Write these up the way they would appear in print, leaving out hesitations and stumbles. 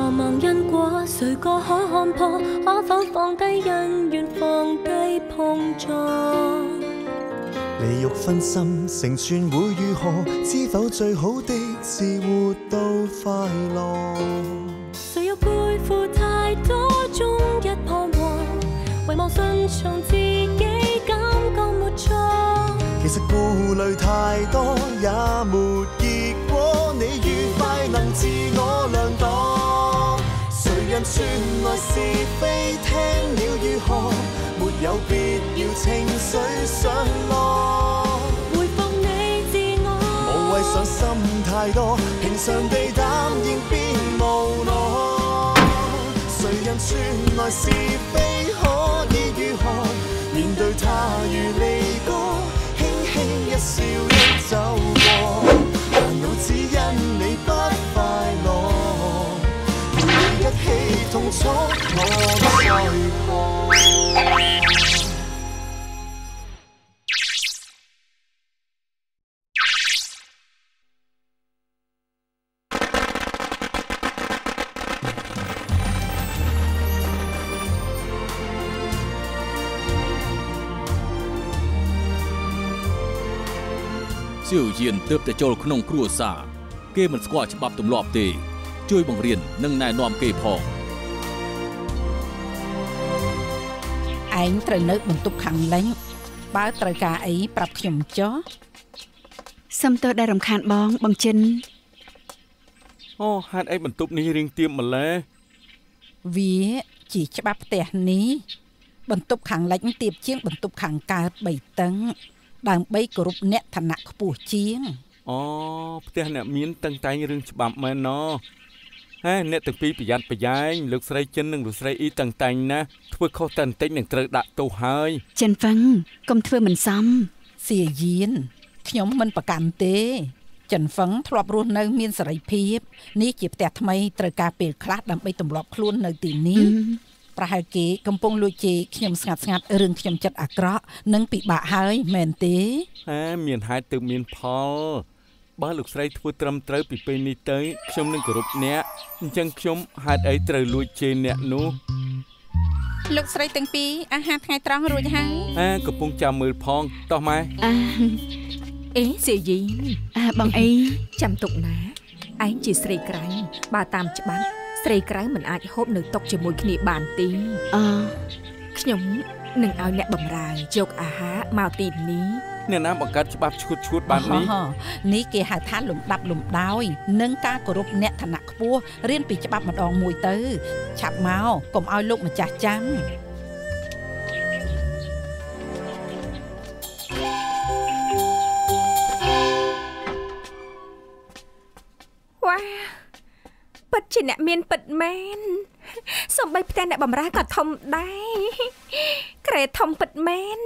茫茫因果，誰個可看破？可否放低恩怨，放低碰撞？ 利欲分心，成全會如何？知否最好的是活到快樂？ 誰又背負太多，終日彷徨，遺忘順從自己，感覺沒錯。 其實顧慮太多也沒結果，你愉快能自我量度。誰人傳來是非，聽了如何？沒有必要情緒上落， 回復你自我， 無謂上心太多，平常地淡然變無奈。誰人傳來是非，可以如何？面對他如離歌，輕輕一笑一走過，煩惱只因你不快樂，與你一起痛楚我再過。 siêu nhiên ទើបតែចូលក្នុងគ្រួសារគេមិនស្គាល់ច្បាប់ទម្លាប់ទេជួយបង្រៀននិងណែនាំគេផងឯងត្រូវនៅបន្ទប់ខាងលិញបើត្រូវការអីប្រាប់ខ្ញុំចុះសុំទោសដែលរំខានបងចិនអូហេតុអីបន្ទប់នេះរៀងទៀមម្ល៉េះវាជាច្បាប់ផ្ទះនេះបន្ទប់ខាងលិញទៀបជាងបន្ទប់ខាងកើត3តឹងដើម្បីគោរពអ្នកឋានៈខ្ពស់ជាងអូផ្ទះអ្នកមានតឹងតែងរឿងច្បាប់មែនណ៎ហេអ្នកទាំងពីរប្រយ័ត្នប្រយែងលោកស្រីចិននិងលោកស្រីអ៊ីតឹងតែងណាធ្វើខុសតែបន្តិចនឹងត្រូវដាក់ទោសហើយចិនហ្វឹងកុំធ្វើមិនសមសៀយានខ្ញុំមិនប្រកាន់ទេចិនហ្វឹងធ្លាប់រស់នៅមានសេរីភាពនេះជាផ្ទះថ្មីត្រូវការពេលខ្លះដើម្បីទម្លាប់ខ្លួននៅទីនេះប្រហែលគេកំពុងលួចជេរខ្ញុំស្ងាត់រឿងខ្ញុំចិត្តអាក្រក់និងពិបាកហើយមែនទេមានហេតុទើបមានផលបើលោកស្រីធ្វើត្រឹមត្រូវពីពេលនេះទៅខ្ញុំនឹងគោរពអ្នកអញ្ចឹងខ្ញុំហេតុអីត្រូវលួចជេរអ្នកនោះលោកស្រីទាំងពីរអាហារថ្ងៃត្រង់រួចហើយកំពុងចាំមើលផងតោះម៉ែអេសៀយីបងអីចាំទុកណាឯងជាស្រីក្រៅបើតាមច្បាប់ស្រីក្រៅមិនអាចហូបនៅតុជាមួយគ្នាបានទេខ្ញុំនឹងឲ្យអ្នកបម្រើយកអាហារមកទីនេះអ្នកណាបង្កើតច្បាប់ឈួតបាននេះគេហៅថាលំដាប់លំដោយនិងការគោរពអ្នកឋានៈខ្ពស់រៀនពីច្បាប់ម្ដងមួយទៅឆាប់មកកុំឲ្យលោកម្ចាស់ចាំវ៉ាពិតជាអ្នកមានពិតមែនសូម្បីផ្ទះអ្នកបម្រើក៏ធំដែរក្រែធំពិតមែន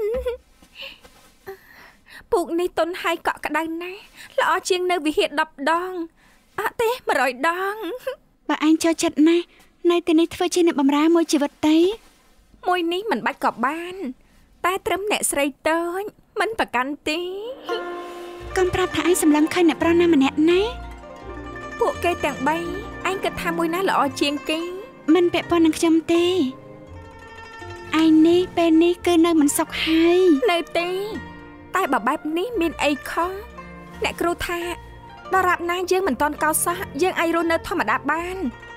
ពូកនេះតុនហើយកក់ក្ដៅណាស់ល្អជាងនៅវិហារ10ដងអត់ទេ100ដងបើអញចូលចិត្តណាស់នៅទីនេះធ្វើជាអ្នកបម្រើមួយជីវិតទេមួយនេះមិនបាច់ក៏បានតែត្រឹមអ្នកស្រីតូចមិនប្រកាន់ទេកុំប្រាប់ថាឯងសម្លឹងឃើញអ្នកប្រុសណាម្នាក់ណាពួកគេទាំង3ឯងគិតថាមួយណាល្អជាងគេមិនពាក់ព័ន្ធនឹងខ្ញុំទេឯងនេះពេលនេះគឺនៅមិនសុខហើយនៅទេតែបើបែបនេះមានអីខុសអ្នកគ្រូថាដរាបណាយើងមិនតន់កោសោះយើងអាចរស់នៅធម្មតាបាន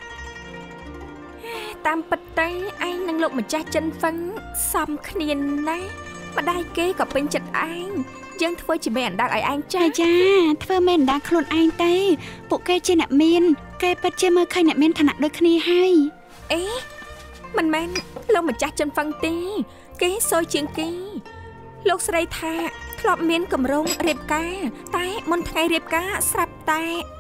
តាមពិតទៅឯងនិងលោកម្ចាស់ចិនហ្វឹងសមគ្នាណាស់ម្ដាយគេក៏ពេញចិត្តឯងយើងធ្វើជាមេអណ្ដើកឲ្យឯងចាធ្វើមេអណ្ដើកខ្លួនឯងទេពួកគេជាអ្នកមានគេពិតជាមើលឃើញអ្នកមានឋានៈដូចគ្នាហើយអេមិនមែនលោកម្ចាស់ចិនហ្វឹងទេគេសួយជាងគេលោកស្រីថាធ្លាប់មានកម្រងរៀបការតែមុនថ្ងៃរៀបការស្រាប់តែ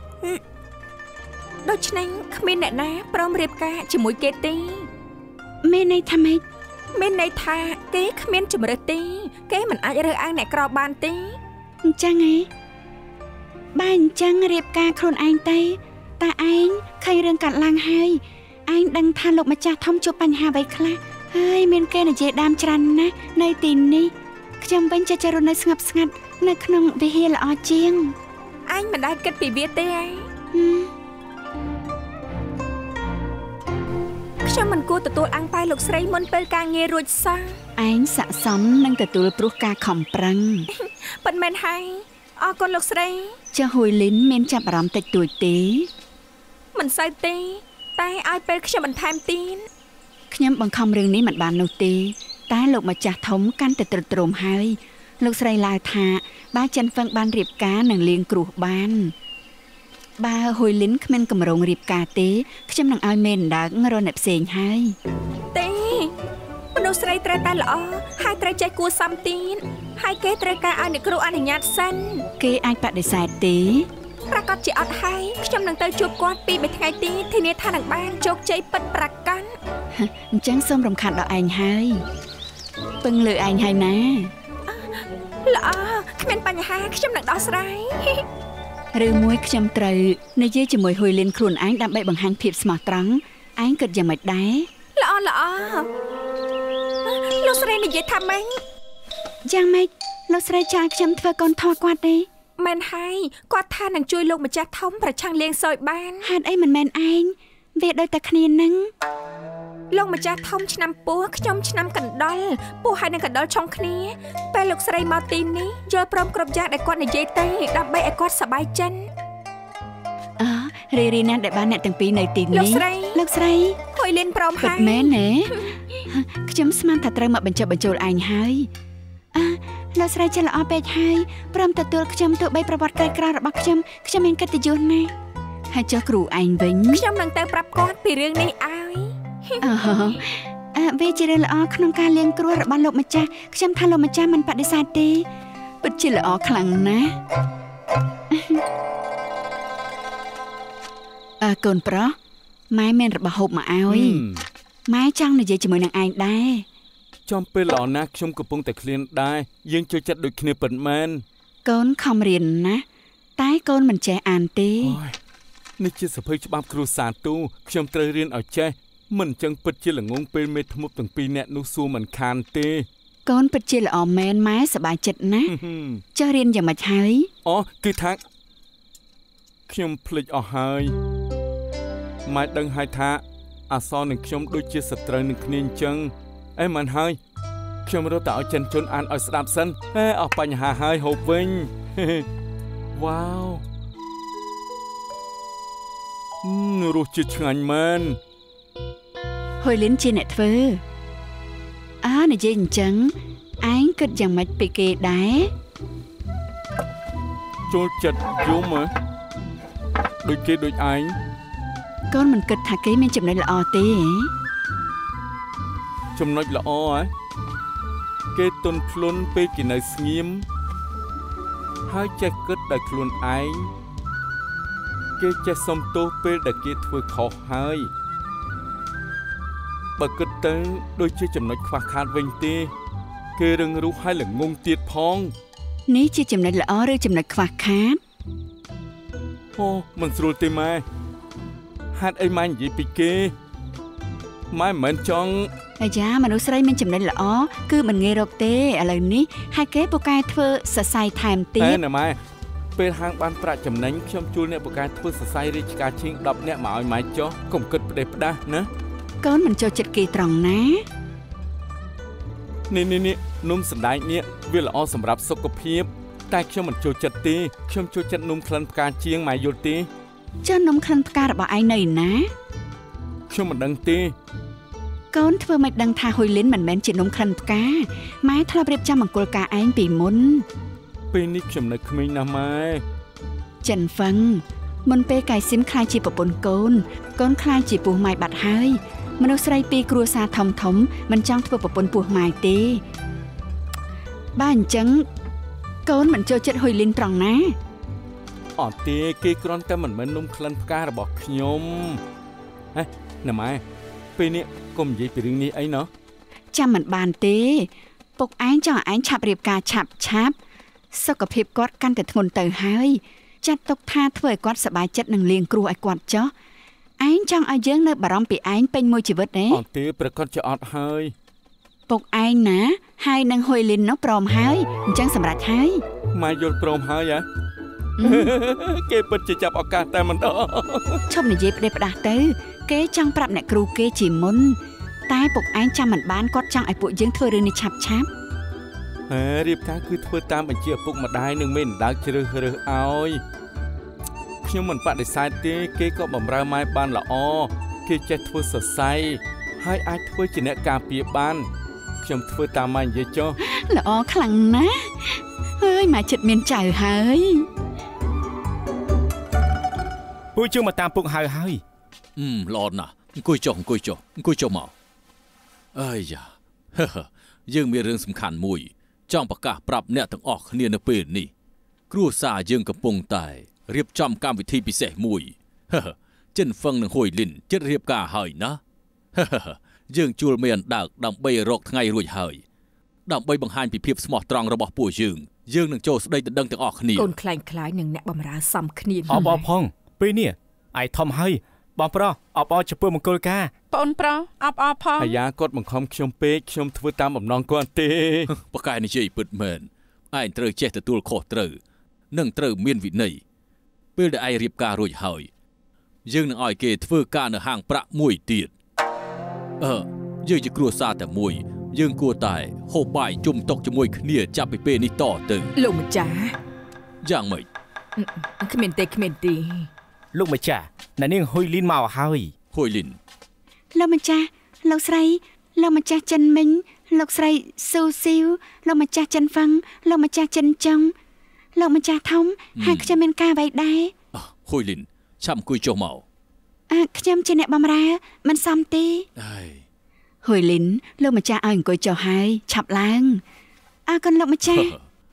ដូច្នេះគ្មានអ្នកណាព្រមរៀបការជាមួយគេទេមានន័យថាម៉េចមានន័យថាគេគ្មានជំរឿនទេគេមិនអាចរើសអើងអ្នកក្របានទេអញ្ចឹងឯងបើអញ្ចឹងរៀបការខ្លួនឯងទេតែឯងឃើញរឿងកាត់ឡើងហើយឯងដឹងថាលោកម្ចាស់ធំជួបបញ្ហាអ្វីខ្លះហើយមានគេនិយាយដើមច្រើនណាស់នៅទីនេះខ្ញុំវិញចេះរស់នៅស្ងប់ស្ងាត់នៅក្នុងវិហារល្អជាងអញមិនដែលគិតពីវាទេឯងខ្ញុំមិនគួរទទួលអាំងប៉ាយលោកស្រីមុនពេលការងាររួចសោះឯងស័ក្តិសមនឹងទទួលព្រោះការខំប្រឹងប៉ុន្មានហើយអរគុណលោកស្រីចុះហួយលីនមានចាប់អារម្មណ៍តិចតួចទេមិនសូវទេតែឲ្យពេលខ្ញុំបន្ថែមទៀតខ្ញុំបង្ខំរឿងនេះមិនបាននោះទេតែលោកម្ចាស់ធំកាន់តែទ្រុឌទ្រោមហើយលោកស្រីឡាវថាបើចិនហ្វឹងបានរៀបការនឹងលៀងគ្រោះបានបើហួយលីនគ្មានកម្រងរៀបការទេខ្ញុំនឹងឲ្យមេនដើងរកអ្នកផ្សេងហើយទេមនុស្សស្រីត្រូវតែល្អហើយត្រូវចេះគួរសមទៀតហើយគេត្រូវការឲ្យអ្នកគ្រូអនុញ្ញាតសិនគេអាចបដិសេធទេប្រកាសជាអត់ហើយខ្ញុំនឹងទៅជួបគាត់ពី3ថ្ងៃទៀតធានាថានឹងបានជោគជ័យពិតប្រាកដអញ្ចឹងសូមរំខានដល់ឯងហើយពឹងលើឯងហើយណាល្អគ្មានបញ្ហាខ្ញុំនឹងដោះស្រាយឬមួយខ្ញុំត្រូវនិយាយជាមួយហួយលីនខ្លួនឯងដើម្បីបង្ហាញភាពស្មោះត្រង់ឯងគិតយ៉ាងម៉េចដែរល្អលោកស្រីនិយាយថាម៉េចយ៉ាងម៉េចលោកស្រីចោលខ្ញុំធ្វើកូនធေါ်គាត់ទេមែនហើយគាត់ថានឹងជួយលោកម្ចាស់ធំប្រឆាំងលៀងសោយបានហេតុអីមិនមែនឯងវាដូចតែគ្នានឹងលោកម្ចាស់ធំឆ្នាំពោះខ្ញុំឆ្នាំកណ្ដុលពោះហើយនឹងកណ្ដុលឆុងគ្នាពេលលោកស្រីមកទីនេះយល់ព្រមគ្រប់យ៉ាងដែលគាត់និយាយទៅដើម្បីឲ្យគាត់សប្បាយចិត្តរីណាស់ដែលបានអ្នកទាំងពីរនៅទីនេះលោកស្រីហួយលីនព្រមហើយមែនទេខ្ញុំស្មានថាត្រូវមកបញ្ចុះបញ្ចូលឯងហើយលោកស្រីចេះល្អពេកហើយព្រមទទួលខ្ញុំទោះបីប្រវត្តិក្រីក្ររបស់ខ្ញុំមានកិត្តិយសណាស់ហើយចុះគ្រូឯងវិញខ្ញុំនឹងទៅប្រាប់គាត់ពីរឿងនេះឲ្យវាជារឿងល្អក្នុងការលៀងគ្រោះរបស់លោកម្ចាស់ខ្ញុំថាលោកម្ចាស់មិនបដិសេធទេពិតជាល្អខ្លាំងណាស់កូនប្រុសម៉ែមានរបស់ហូបមកឲ្យម៉ែចង់និយាយជាមួយនឹងឯងដែរចំពេលល្អណាស់ខ្ញុំកំពុងតែឃ្លានដែរយើងចូលចិត្តដូចគ្នាពិតមែនកូនខំរៀនណាតែកូនមិនចេះអានទេនេះជាសភៅច្បាប់គ្រួសារទូខ្ញុំត្រូវរៀនឲ្យចេះមិនចឹងពិតជាល្ងងពេលមេធ្មប់ទាំងពីរអ្នកនោះសួរមិនខានទេកូនពិតជាល្អមែនម៉ែសប្បាយចិត្តណាស់ចុះរៀនយ៉ាងម៉េចហើយគឺថាខ្ញុំភ្លេចអស់ហើយម៉ែដឹងហើយថាអសរនឹងខ្ញុំដូចជាសត្រូវនឹងគ្នាអញ្ចឹងមិនហើយខ្ញុំរត់តែឲ្យចិនជន់អានឲ្យស្ដាប់សិនអស់បញ្ហាហើយហូបវិញវ៉ាវរសជាតិឆ្ងាញ់មែនហួយលីនជាអ្នកធ្វើនិយាយអញ្ចឹងឯងគិតយ៉ាងម៉េចពីគេដែរចូលចិត្តយំដូចគេដូចឯងកូនមិនគិតថាគេមានចំណុចល្អទេចំណុចល្អគេទន់ភ្លន់ពេលគេនៅស្ងៀមហើយចេះគិតដោយខ្លួនឯងគេចេះសុំទោសពេលដែលគេធ្វើខុសហើយបើគិតទៅដូចជាចំណុចខ្វះខាតវិញទេគេរឹងរូសហើយល្ងងទៀតផងនេះជាចំណុចល្អឬចំណុចខ្វះខាតមិនស្រួលទេម៉ែហេតុអីម៉ែនិយាយពីគេម៉ែមិនមែនចង់អាយ៉ាមនុស្សស្រីមានចំណុចល្អគឺមិនងាយរកទេឥឡូវនេះហើយគេពូកែធ្វើសរសៃថែមទៀតណាម៉ែពេលហាងបានប្រាក់ចំណេញខ្ញុំជួលអ្នកពូកែធ្វើសរសៃរាជការឈៀង10នាក់មកឲ្យម៉ែចុះកុំគិតផ្ដេសផ្ដាស់ណាកូនមិនចូលចិត្តគេត្រង់ណានេះនំសណ្ដែកនេះវាល្អសម្រាប់សុខភាពតែខ្ញុំមិនចូលចិត្តទេខ្ញុំចូលចិត្តនំក្លិនផ្កាជាងម៉ែយល់ទេចុះនំក្លិនផ្ការបស់ឯងនៅណាខ្ញុំមិនដឹងទេកូនធ្វើមិនដឹងថាហួយលីនមិនមែនជានំក្លិនផ្កាម៉ែធ្លាប់រៀបចំមង្គលការឯងពីមុនពេលនេះខ្ញុំនៅក្មេងណាស់ម៉ែចិនហ្វឹងមុនពេលកៃស៊ីមខ្លាយជាប្រពន្ធកូនខ្លាយជាពោះម៉ាយបាត់ហើយមនុស្សស្រីពីរគ្រួសារធំមិនចង់ធ្វើប្រពន្ធពោះម៉ាយទេបើអញ្ចឹងកូនមិនចូលចិត្តហួយលីនត្រង់ណាអត់ទេគេគ្រាន់តែមិនមែននំក្លិនផ្ការបស់ខ្ញុំណាម៉ែពេលនេះកុំនិយាយពីរឿងនេះអីណោះចាំមិនបានទេពុកឯងចង់ឲ្យឯងឆាប់រៀបការឆាប់សុខភាពគាត់កាន់តែធ្ងន់ទៅហើយចាត់ទុកថាធ្វើឲ្យគាត់សប្បាយចិត្តនឹងលៀងគ្រោះឲ្យគាត់ចុះឯងចង់ឲ្យយើងនៅបារម្ភពីឯងពេញមួយជីវិតទេអត់ទេប្រកាសជាអត់ហើយពុកឯងណាហើយនឹងហួយលីននោះព្រមហើយអញ្ចឹងសម្រាប់ហើយម៉ែយល់ព្រមហើយគេពិតជាចាប់ឱកាសតែម្ដងឈប់និយាយផ្ដេសផ្ដាស់ទៅគេចង់ប្រាប់អ្នកគ្រូគេជាមុនតែពុកឯងចាំមិនបានគាត់ចង់ឲ្យពួកយើងធ្វើរឿងនេះឆាប់រៀបការគឺធ្វើតាមបញ្ជាឪពុកម្ដាយនិងមេម្ដាយជ្រើសរើសឲ្យខ្ញុំមិនបដិសេធទេគេក៏បម្រើម៉ែបានល្អគេចេះធ្វើសរសៃហើយអាចធ្វើជាអ្នកការពារបានខ្ញុំធ្វើតាមម៉ែនិយាយចុះល្អខ្លាំងណាស់ហើយម៉ែចិត្តមានចៅហើយពួកជើងមកតាមពុកហៅហើយល្អណាស់អង្គុយចុះមកអើយយ៉ាយើងមានរឿងសំខាន់មួយចង់ប្រកាសប្រាប់អ្នកទាំងអស់គ្នានៅពេលនេះគ្រួសារយើងកំពុងតែរៀបចំកម្មវិធីពិសេសមួយចិនហ្វឹងនិងហ៊ុយលីនចិត្តរៀបការហើយណាយើងជួលមេអណ្ដើកដើម្បីរកថ្ងៃរួចហើយដើម្បីបង្ហាញពីភាពស្មោះត្រង់របស់ពួកយើងនឹងចូលស្ដីដណ្ដឹងទាំងអស់គ្នាកូនខ្លាញ់នឹងអ្នកបម្រើសំគ្នាអបផងពេលនេះឯធំហើយបងប្រុសអបចំពោះមង្គលការបងប្រុសអបផងអាយ៉ាគាត់បង្ខំខ្ញុំពេកខ្ញុំធ្វើតាមបំណងគាត់ទេបកែនិយាយពិតមែនឯងត្រូវចេះទទួលខុសត្រូវនិងត្រូវមានវិន័យពេលដែលឯងរៀបការរួចហើយយើងនឹងឲ្យគេធ្វើការនៅហាងប្រាក់មួយទៀតយើងជាគ្រួសារតែមួយយើងគួរតែហូបបាយជុំតុជាមួយគ្នាចាប់ពីពេលនេះតទៅលោកម្ចាស់យ៉ាងម៉េចគ្មានទេលោកម្ចាស់អ្នកនាងហ៊ុយលីនមកហើយហ៊ុយលីនលោកម្ចាស់លោកស្រីលោកម្ចាស់ចិនមិញលោកស្រីស៊ូស៊ីវលោកម្ចាស់ចិនហ្វឹងលោកម្ចាស់ចិនចុងលោកម្ចាស់ធំហើយខ្ញុំមានការអ្វីដែរហ៊ុយលីនឆាប់អង្គុយចុះមកខ្ញុំជាអ្នកបម្រើមិនសមទេហ៊ុយលីនលោកម្ចាស់ឲ្យអង្គុយចុះហើយឆាប់ឡើងអរគុណលោកម្ចាស់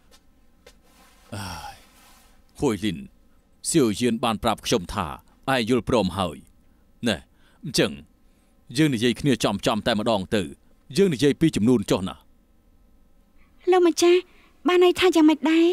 ហ៊ុយលីនសៀវយានបានប្រាប់ខ្ញុំថាឯងយល់ព្រមហើយណែអញ្ចឹងយើងនិយាយគ្នាចំតែម្ដងទៅយើងនិយាយពីចំនួនចុះណាលោកម្ចាស់បានន័យថាយ៉ាងម៉េចដែរ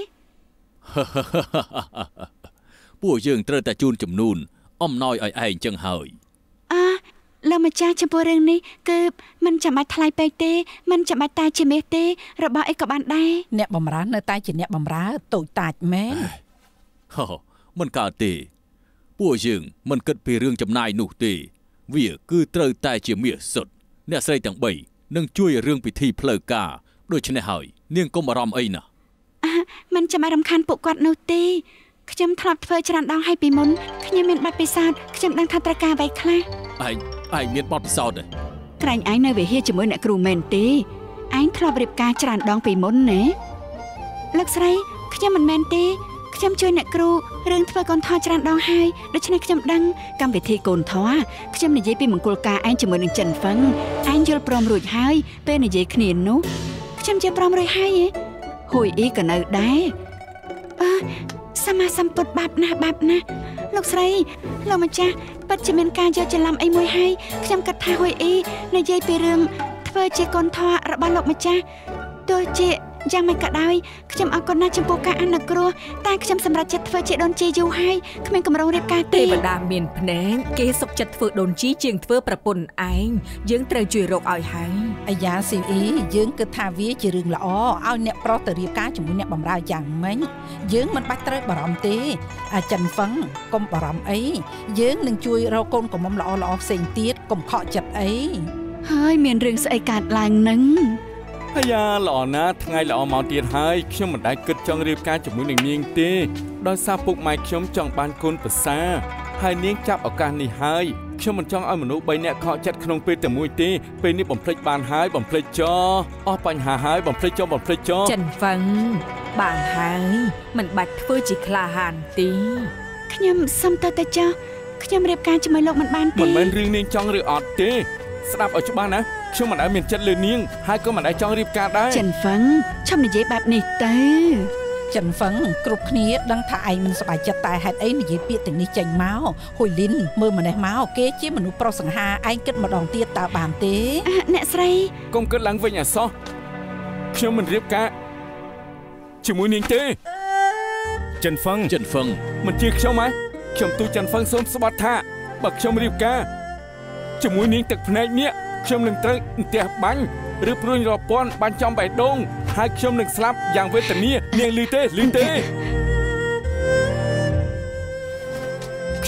ពួកយើងត្រូវតែជូនចំនួនអំណោយឲ្យឯងអញ្ចឹងហើយលោកម្ចាស់ចំពោះរឿងនេះគឺមិនចាំបាច់ថ្លៃពេកទេមិនចាំបាច់តែជាមាសទេរបស់អីក៏បានដែរអ្នកបម្រើនៅតែជាអ្នកបម្រើតូចតាចមែនមិនកើតទេពួកយើងមិនគិតពីរឿងចំណាយនោះទេវាគឺត្រូវតែជាមាសសុទ្ធអ្នកស្រីទាំង3នឹងជួយរឿងពិធីផ្លូវការដូច្នេះហើយនាងកុំបារម្ភអីណាមិនចាំបាច់រំខានពួកគាត់នោះទេខ្ញុំធ្លាប់ធ្វើច្រើនដងហើយពីមុនខ្ញុំមានបទពិសោធន៍ខ្ញុំដឹងថាត្រូវការអ្វីខ្លះឯងមានបទពិសោធន៍ទេក្រែងឯងនៅវិហារជាមួយអ្នកគ្រូមែនទេឯងធ្លាប់រៀបការច្រើនដងពីមុនណាលោកស្រីខ្ញុំមិនមែនទេខ្ញុំជួយអ្នកគ្រូរឿងធ្វើកូនធម៌ច្រើនដងហើយដូច្នេះខ្ញុំដឹងកម្មវិធីកូនធម៌ខ្ញុំនិយាយពីមង្គលការឯងជាមួយនឹងចិនហ្វឹងឯងយល់ព្រមរួចហើយពេលនិយាយគ្នានោះខ្ញុំជាព្រមរួចហើយហ៊ុយអ៊ីក៏នៅដែរសម្មាសម្ពុទ្ធបាបណាស់លោកស្រីលោកម្ចាស់ពិតជាមានការយកច្រឡំអីមួយហើយខ្ញុំគិតថាហ៊ុយអ៊ីនិយាយពីរឿងធ្វើជាកូនធម៌របស់លោកម្ចាស់ទោះជាយ៉ាងម៉េចក៏ដោយខ្ញុំអរគុណណាស់ចំពោះការអនុគ្រោះតែខ្ញុំសម្រេចចិត្តធ្វើជាដូនជីយូរហើយគ្មានកម្រងរៀបការទេទេវតាមានភ្នែកគេសុខចិត្តធ្វើដូនជីជាងធ្វើប្រពន្ធឯងយើងត្រូវជួយរកឲ្យហើយអាយ៉ាស៊ីអ៊ីយើងគិតថាវាជារឿងល្អឲ្យអ្នកប្រុសទៅរៀបការជាមួយអ្នកបម្រើយ៉ាងម៉េចយើងមិនបាច់ត្រូវបារម្ភទេអាចិនហ្វឹងកុំបារម្ភអីយើងនឹងជួយរកកូនកំមុំល្អផ្សេងទៀតកុំខកចិត្តអីហើយមានរឿងស្អីកើតឡើងនឹងអាយ៉ាល្អណាស់ថ្ងៃល្អមកទៀតហើយខ្ញុំមិនដែលគិតចង់រៀបការជាមួយនឹងនាងទេដោយសារពុកម៉ែខ្ញុំចង់បានកូនប្រសាហើយនាងចាប់ឱកាសនេះហើយខ្ញុំមិនចង់ឲ្យមនុស្ស3នាក់ខកចិត្តក្នុងពេលតែមួយទេពេលនេះបំភ្លេចបានហើយបំភ្លេចចោលអស់បញ្ហាហើយបំភ្លេចចោលចិនហ្វឹងបានហើយមិនបាច់ធ្វើជាក្លាហានទេខ្ញុំសុំទៅចោលខ្ញុំរៀបការជាមួយលោកមិនបានទេមិនមែនរឿងនាងចង់ឬអត់ទេស្ដាប់ឲ្យច្បាស់ណាខ្ញុំមិនដែលមានចិត្តលើនាងហើយក៏មិនដែលចង់រៀបការដែរចិនហ្វឹងឈប់និយាយបែបនេះទៅចិនហ្វឹងគ្រប់គ្នាដឹងថាឯងមិនសប្បាយចិត្តតែហេតុអីនិយាយពាក្យទាំងនេះចេញមកហ៊ុយលីនមើលម្នេះមកគេជាមនុស្សប្រុសសង្ហាឯងគិតម្ដងទៀតតើបានទេអ្នកស្រីកុំគិតឡើងវិញអសោះខ្ញុំមិនរៀបការជាមួយនាងទេចិនហ្វឹងមិនជឿខ្ញុំហ៎ខ្ញុំទូចិនហ្វឹងសូមស្បត់ថាបើខ្ញុំរៀបការជាមួយនាងទឹកភ្នែកនេះខ្ញុំនឹងត្រូវអន្ទះបាញ់ឬព្រួញរពាន់បាញ់ចំបេះដូងហើយខ្ញុំនឹងស្លាប់យ៉ាងវេទនានាងឮទេ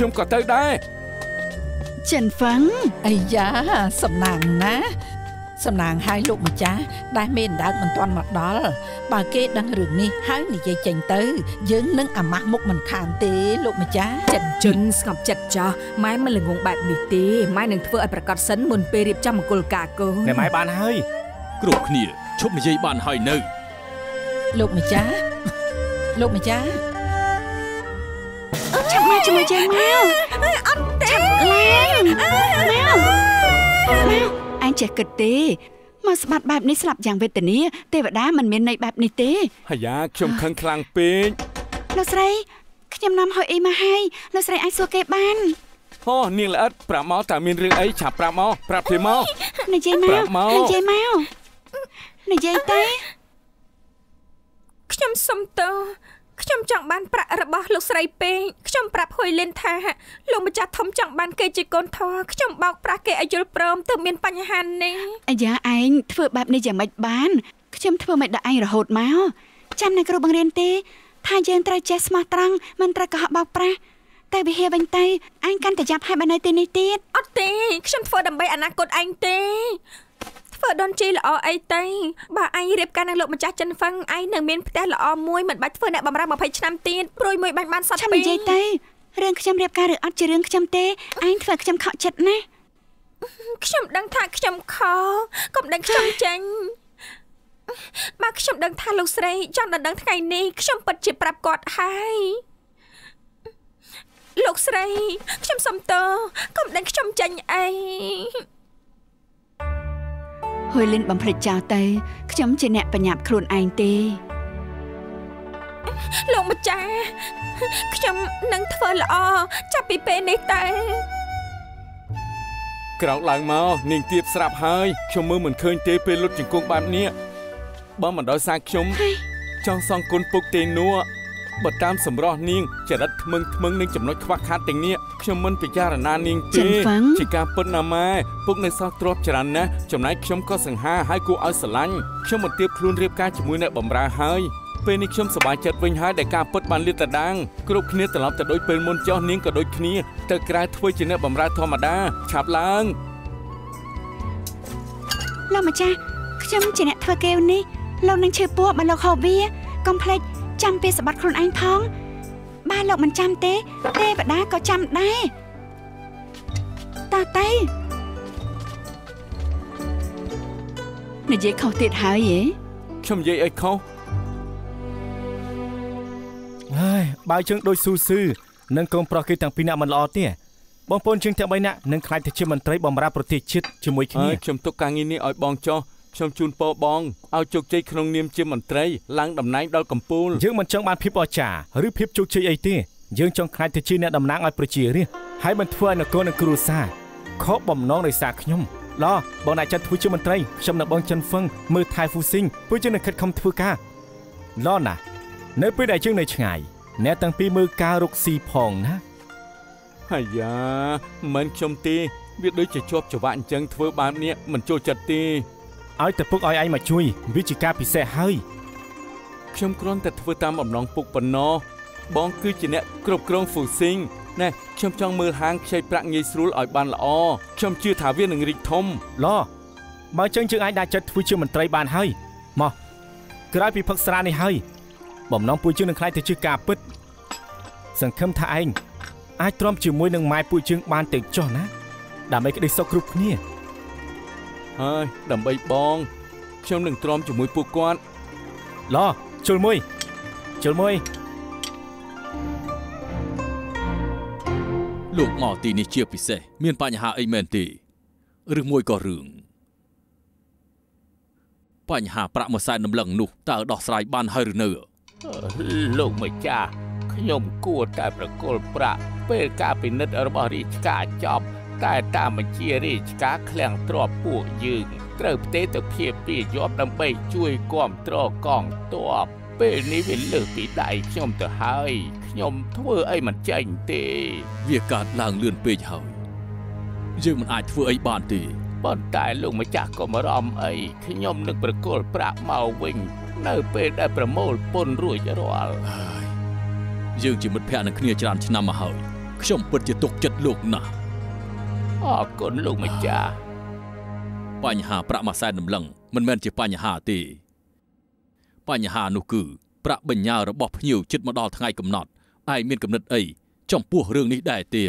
ខ្ញុំក៏ទៅដែរចិនហ្វឹងអាយ៉ាសំណាងណាសំណាងឲ្យលោកម្ចាស់ដែលមានដើមមិនទាន់មកដល់បើគេដឹងរឿងនេះហើយនិយាយចេញទៅយើងនឹងអាម៉ាស់មុខមិនខានទេលោកម្ចាស់ចិនជន់ស្ងប់ចិត្តចោះម៉ែមិនល្ងងបែបនេះទេម៉ែនឹងធ្វើឲ្យប្រកាសសិនមុនពេលរៀបចំមង្គលការកូនម៉ែបានហើយគ្រប់គ្នាឈប់និយាយបានហើយនៅលោកម្ចាស់ចាំមកជាមួយយើងមកអត់ទេឡើងមកអញចេះគិតទេមកស្បាត់បែបនេះស្លាប់យ៉ាងវេទនាទេវតាមិនមានន័យបែបនេះទេហាយ៉ាខ្ញុំខឹងខ្លាំងពេកលោកស្រីខ្ញុំនាំឲ្យអីមកហើយលោកស្រីអាចសួរគេបានអូនាងល្អិតប្រាប់មកតើមានរឿងអីឆាប់ប្រាប់មកប្រាប់ភ្លាមមកនិយាយទៅខ្ញុំសុំទោសខ្ញុំចង់បានប្រាក់របស់លោកស្រីពេកខ្ញុំប្រាប់ហួយលិនថាលោកម្ចាស់ធំចង់បានគេជាកូនធរខ្ញុំបោកប្រាស់គេឲ្យយល់ព្រមទើបមានបញ្ហានេះអាយ៉ាឯងធ្វើបែបនេះយ៉ាងម៉េចបានខ្ញុំធ្វើមិនដល់ឯងរហូតមកចាំនៅគ្រូបង្រៀនទេថាយើងត្រូវចេះស្មោះត្រង់មិនត្រូវកុហកបោកប្រាស់តែវិហារវិញទៅឯងកាន់តែចាប់ឲ្យបាននៅទីនេះទៀតអត់ទេខ្ញុំធ្វើដើម្បីអនាគតឯងទេធ្វើដនជីល្អអីទៅបើឯងរៀបការនឹងលោកម្ចាស់ចិនហ្វឹងឯងនៅមានផ្ទះល្អមួយមិនបាច់ធ្វើអ្នកបម្រើ20ឆ្នាំទៀតព្រួយមួយបាញ់បានសត្វពីរចាំនិយាយទៅរឿងខ្ញុំរៀបការឬអត់ជារឿងខ្ញុំទេឯងធ្វើខ្ញុំខកចិត្តណាខ្ញុំដឹងថាខ្ញុំខកុំដឹងខ្ញុំចេញបើខ្ញុំដឹងថាលោកស្រីចង់ដណ្ដឹងថ្ងៃនេះខ្ញុំពិតជាប្រាប់គាត់ហើយលោកស្រីខ្ញុំសុំទោសកុំដឹងខ្ញុំចេញអីហួយលិនបំភ្លេចចោលទៅខ្ញុំជាអ្នកបញ្ញាប់ខ្លួនឯងទេលោកម្ចាស់ខ្ញុំនឹងធ្វើល្អចាប់ពីពេលនេះតើក្រោកឡើងមកនាងទៀបស្រាប់ហើយខ្ញុំមើលមិនឃើញទេពេលលុតជង្គង់បែបនេះបើមិនដោយសារខ្ញុំចង់សងគុណពុកទេនោះបើតាមសម្រស់នាងចរិតថ្មឹងនឹងចំណុចខ្វះខាតទាំងនេះខ្ញុំមិនពិចារណានាងទេជាការពិតណាម៉ែពុកនៅសោះទ្រព្យច្រើនណាស់ចំណែកខ្ញុំក៏សង្ហាឲ្យគួរឲ្យស្រឡាញ់ខ្ញុំមិនទៀបខ្លួនរៀបការជាមួយអ្នកបម្រើហើយពេលនេះខ្ញុំសប្បាយចិត្តវិញហើយដែលការពិតបានលាតត្រដាងគ្រប់គ្នាត្រឡប់ទៅដូចពេលមុនចុះនាងក៏ដូចគ្នាទៅក្រៅធ្វើជាអ្នកបម្រើធម្មតាឆាប់ឡើងលោកម្ចាស់ខ្ញុំជាអ្នកធ្វើកែវនេះលោកនឹងឈឺពោះបើលោកហូបវាកុំភ្លេចចាំពេលសម្បត្តិខ្លួនឯងផងបើលោកមិនចាំទេទេវតាក៏ចាំដែរតាតៃនិយាយខុសទៀតហើយហ៎ខ្ញុំនិយាយអីខុសហើយបើជើងដូចស៊ូស៊ឺនឹងកូនប្រុសគេទាំងពីរនាក់មិនល្អទេបងប្អូនជើងទាំង3នាក់នឹងខ្លាចទៅជាមន្ត្រីបម្រើប្រទេសជាតិជាមួយគ្នាខ្ញុំទុកការងារនេះឲ្យបងចុះខ្ញុំជូនពរបងឲ្យជោគជ័យក្នុងនាមជាមន្ត្រីឡើងតំណែងដល់កំពូលយើងមិនចង់បានភាពអស្ចារ្យឬភាពជោគជ័យអីទេយើងចង់ខ្លាចទៅជាអ្នកតំណាងឲ្យប្រជារាស្ត្រហើយមិនធ្វើឲ្យនគរនិងគ្រួសារខកបំណងដោយសារខ្ញុំឡោះបងអ្នកចាត់ធ្វើជាមន្ត្រីខ្ញុំនិងបងចិនហ្វឹងមើលថែហ្វូស៊ីងពួកយើងនឹងខិតខំធ្វើការឡោះណានៅពេលដែលយើងនៅឆ្ងាយអ្នកទាំងពីរមើលការរកស៊ីផងណាអាយ៉ាមិនខ្ញុំទេវាដូចជាជាប់ច្រវាក់អញ្ចឹងធ្វើបែបនេះមិនចូលចិត្តទេឲ្យតែពុកឲ្យឯងមកជួយវាជាការពិសេសហើយខ្ញុំគ្រាន់តែធ្វើតាមបំណងពុកប៉ុណ្ណោះបងគឺជាអ្នកគ្រប់គ្រងហ្វូស៊ីងណែខ្ញុំចង់មើលហាងខ្ចីប្រាក់ងាយស្រួលឲ្យបានល្អខ្ញុំជឿថាវានឹងរីកធំឡោបើចឹងយើងអាចដាក់ចិត្តធ្វើជាមន្ត្រីបានហើយមកក្រោយពីផឹកស្រានេះហើយបំណងពួកយើងនឹងខ្លាចទៅជាការពិតសង្ឃឹមថាឯងអាចទ្រាំជាមួយនឹងម៉ែពួកយើងបានទៅចុះណាដើម្បីក្តីសុខគ្រប់គ្នាហើយដើម្បីបងខ្ញុំនឹងទ្រាំជាមួយពួកគាត់ឡោជុលមួយលោកមកទីនេះជាពិសេសមានបញ្ហាអីមែនទេឬមួយក៏រឿងបញ្ហាប្រាក់មួយសែនដំឡឹងនោះតើដោះស្រាយបានហើយឬនៅលោកម្ចាស់ខ្ញុំគួរតែប្រគល់ប្រាក់ពេលការពិនិត្យរបស់រាជការចប់តែតាមបញ្ជារាជការឃ្លាំងទ្របពួកយើងត្រូវផ្ទេរទៅភាពពីយប់ដើម្បីជួយគាំទ្រកងទ័ពពេលនេះវាលើសពីដៃខ្ញុំទៅហើយខ្ញុំធ្វើអីមិនចេញទេវាកើតឡើងលឿនពេកហើយយើងមិនអាចធ្វើអីបានទេប៉ុន្តែលោកម្ចាស់ក៏មិនរំអីខ្ញុំនឹងប្រគល់ប្រាក់មកវិញនៅពេលដែលប្រមូលពន្ធរួចរាល់យើងជាមិត្តភក្តិនឹងគ្នាច្រើនឆ្នាំមកហើយខ្ញុំពិតជាទុកចិត្តលោកណាស់អរគុណលោកម្ចាស់បញ្ហាប្រាក់មួយសែនតម្លឹងមិនមែនជាបញ្ហាទេបញ្ហានោះគឺប្រាក់បញ្ញើរបស់ភ្ញៀវជិតមកដល់ថ្ងៃកំណត់ឯងមានគំនិតអីចំពោះរឿងនេះដែរទេ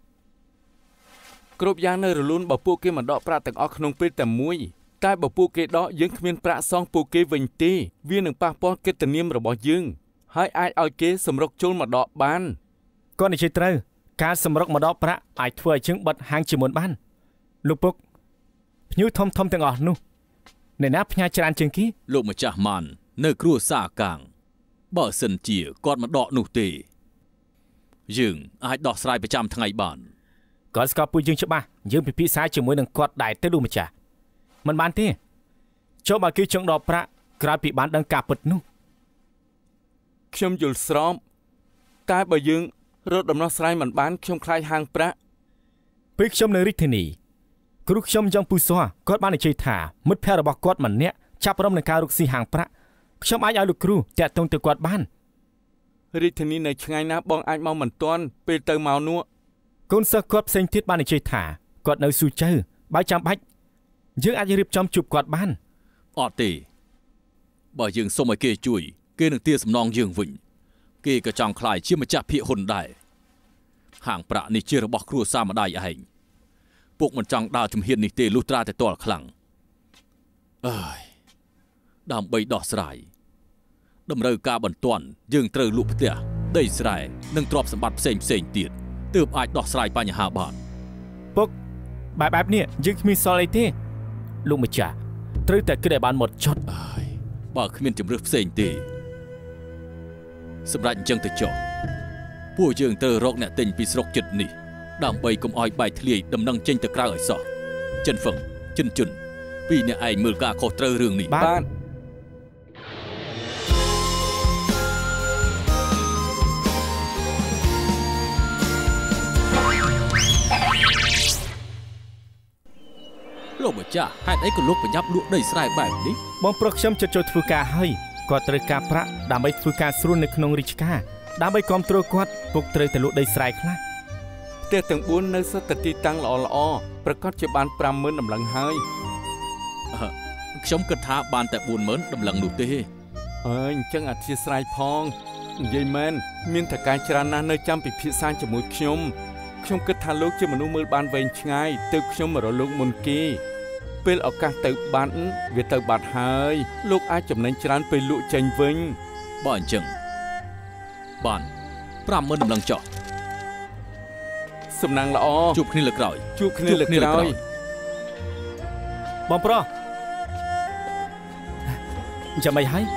គ្រប់យ៉ាងនៅរលូនបើពួកគេមិនដកប្រាក់ទាំងអស់ក្នុងពេលតែមួយតែបើពួកគេដកយើងគ្មានប្រាក់សងពួកគេវិញទេវានឹងប៉ះពាល់កិត្តិនាមរបស់យើងហើយអាចឲ្យគេសម្រុកចូលមកដកបានគាត់និយាយត្រូវការសម្រុកមកដកប្រាក់អាចធ្វើឲ្យយើងបិទហាងជាមុនបានលោកពុកភ្ញៀវធំទាំងអស់នោះអ្នកណាផ្ញើច្រើនជាងគេលោកម្ចាស់ម៉ាន់នៅគ្រួសារកាងបើសិនជាគាត់មិនដកនោះទេយើងអាចដោះស្រាយប្រចាំថ្ងៃបានគាត់ស្គាល់ពួកយើងច្បាស់យើងពិភាក្សាជាមួយនឹងគាត់ដែរទៅលោកម្ចាស់មិនបានទេចូលបើគេចង់ដកប្រាក់ក្រោយពីបានដឹងការពិតនោះខ្ញុំយល់ស្របតែបើយើងរត់ដំណោះស្រាយមិនបានខ្ញុំខ្លាចហាងប្រាក់ពេលខ្ញុំនៅរាជធានីគ្រូខ្ញុំយ៉ងពូស័រគាត់បាននិយាយថាមិត្តភ័ក្តិរបស់គាត់ម្នាក់ចាប់ផ្ដើមនឹងការរកស៊ីហាងប្រាក់ខ្ញុំអាចឲ្យលោកគ្រូតាក់ទងទៅគាត់បានរាជធានីនៅឆ្ងាយណាស់បងអាចមកមិនទាន់ពេលទៅមកនោះកូនសិស្សគាត់ផ្សេងទៀតបាននិយាយថាគាត់នៅស៊ូជើបើចាំបាច់យើងអាចរៀបចំជួបគាត់បានអត់ទេបើយើងសុំឲ្យគេជួយគេនឹងទារសំណងយើងវិញគេក៏ចង់ខ្លាយជាម្ចាស់ភាគហ៊ុនដែរហាងប្រាក់នេះជារបស់គ្រួសារម្ដាយឯងពួកមិនចង់ដើរជំហាននេះទេលុះត្រាតែទាល់ខ្លាំងអើយដើម្បីដោះស្រាយតម្រូវការបន្ទាន់យើងត្រូវលក់ផ្ទះដីស្រែនិងទ្រព្យសម្បត្តិផ្សេងទៀតទើបអាចដោះស្រាយបញ្ហាបានពុកបែបនេះយើងគ្មានសល់អីទេលោកម្ចាស់ត្រូវតែគិតឲ្យបានមកចត់អើយបើគ្មានជំរើសផ្សេងទេសម្រាប់អញ្ចឹងទៅចុះពួកយើងត្រូវរកអ្នកទិញពីស្រុកជិតនេះដើម្បីកុំឲ្យបែកធ្លាយដំណឹងចេញទៅក្រៅឲ្យសោះចិនហ្វឹងចិនជុនពីអ្នកឯងមើលការខុសត្រូវរឿងនេះបាទលោកម្ចាស់ហេតុអីក៏លោកប្រញាប់លក់ដីស្រែបែបនេះបងប្រុសខ្ញុំចិត្តចូលធ្វើការហើយគាត់ត្រូវការប្រាក់ដើម្បីធ្វើការស្រួលនៅក្នុងរាជការដើម្បីគ្រប់គ្រងគាត់ពុកត្រូវតែលក់ដីស្រែខ្លះផ្ទះទាំង4នៅសុទ្ធតែទីតាំងល្អប្រកាសជាបាន 50,000 តម្លឹងហើយខ្ញុំគិតថាបានតែ 40,000 តម្លឹងនោះទេអញ្ចឹងអធិស្ឋានផងនិយាយមែនមានតែការច្រើនណាស់នៅចាំពិភាក្សាជាមួយខ្ញុំគិតថាលោកជាមនុស្សមើលបានវែងឆ្ងាយទើបខ្ញុំមករកលោកមុនគេពេលឱកាសទៅបាត់វាទៅបាត់ហើយលោកអាចចំណេញច្រើនពេលលក់ចេញវិញបើអញ្ចឹងបាន 50,000 តម្លឹងចុះសំណាងល្អជួបគ្នាលើក្រោយបងប្រុសចាំអីហើយ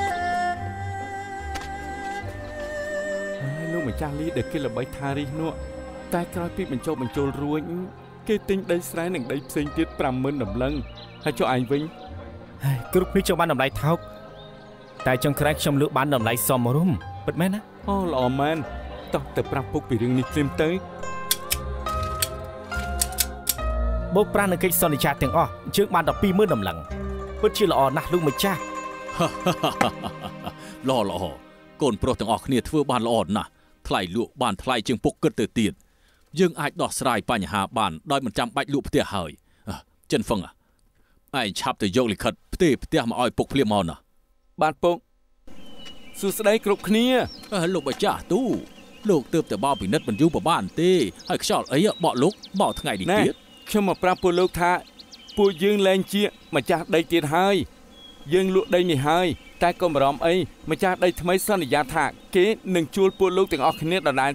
លោកម្ចាស់លីដែលគេល្បីថារីនោះតែក្រោយពីបញ្ចុះបញ្ចូលរួចគេទិញដីស្រែនិងដីផ្សេងទៀត 50,000 តម្លឹងហើយចុះឯងវិញគ្រប់គ្នាចង់បានតម្លៃថោកតែចុងក្រោយខ្ញុំលើកបានតម្លៃសមរម្យពិតមែនណាអូល្អមែនតោះទៅប្រាប់ពុកពីរឿងនេះភ្លាមទៅបូកប្រាស់នៅកិច្ចសន្យាទាំងអស់ជើងបាន 12,000 តម្លឹងពិតជាល្អណាស់លោកម្ចាស់ល្អកូនប្រុសទាំងអស់គ្នាធ្វើបានល្អណាស់ថ្លៃលក់បានថ្លៃជាងពុកគិតទៅទៀតយើងអាចដោះស្រាយបញ្ហាបានដោយមិនចាំបាច់លក់ផ្ទះហើយចិនហ្វឹងឯងឆាប់ទៅយកលិខិតផ្ទះមកឲ្យពុកភ្លាមមកណាបាទពុកសួស្តីគ្រប់គ្នាលោកម្ចាស់ទូលោកទើបតែបោកពិនិត្យមិនយូរប្រហែលទេហើយខ្យល់អីបកលោកមកថ្ងៃនេះទៀតខ្ញុំមកប្រាប់ពួកលោកថាពួកយើងលែងជាម្ចាស់ដីទៀតហើយយើងលក់ដីនេះហើយតែកុំបារម្ភអីម្ចាស់ដីថ្មីសន្យាថាគេនឹងជួលពួកលោកទាំងអស់គ្នាដដែល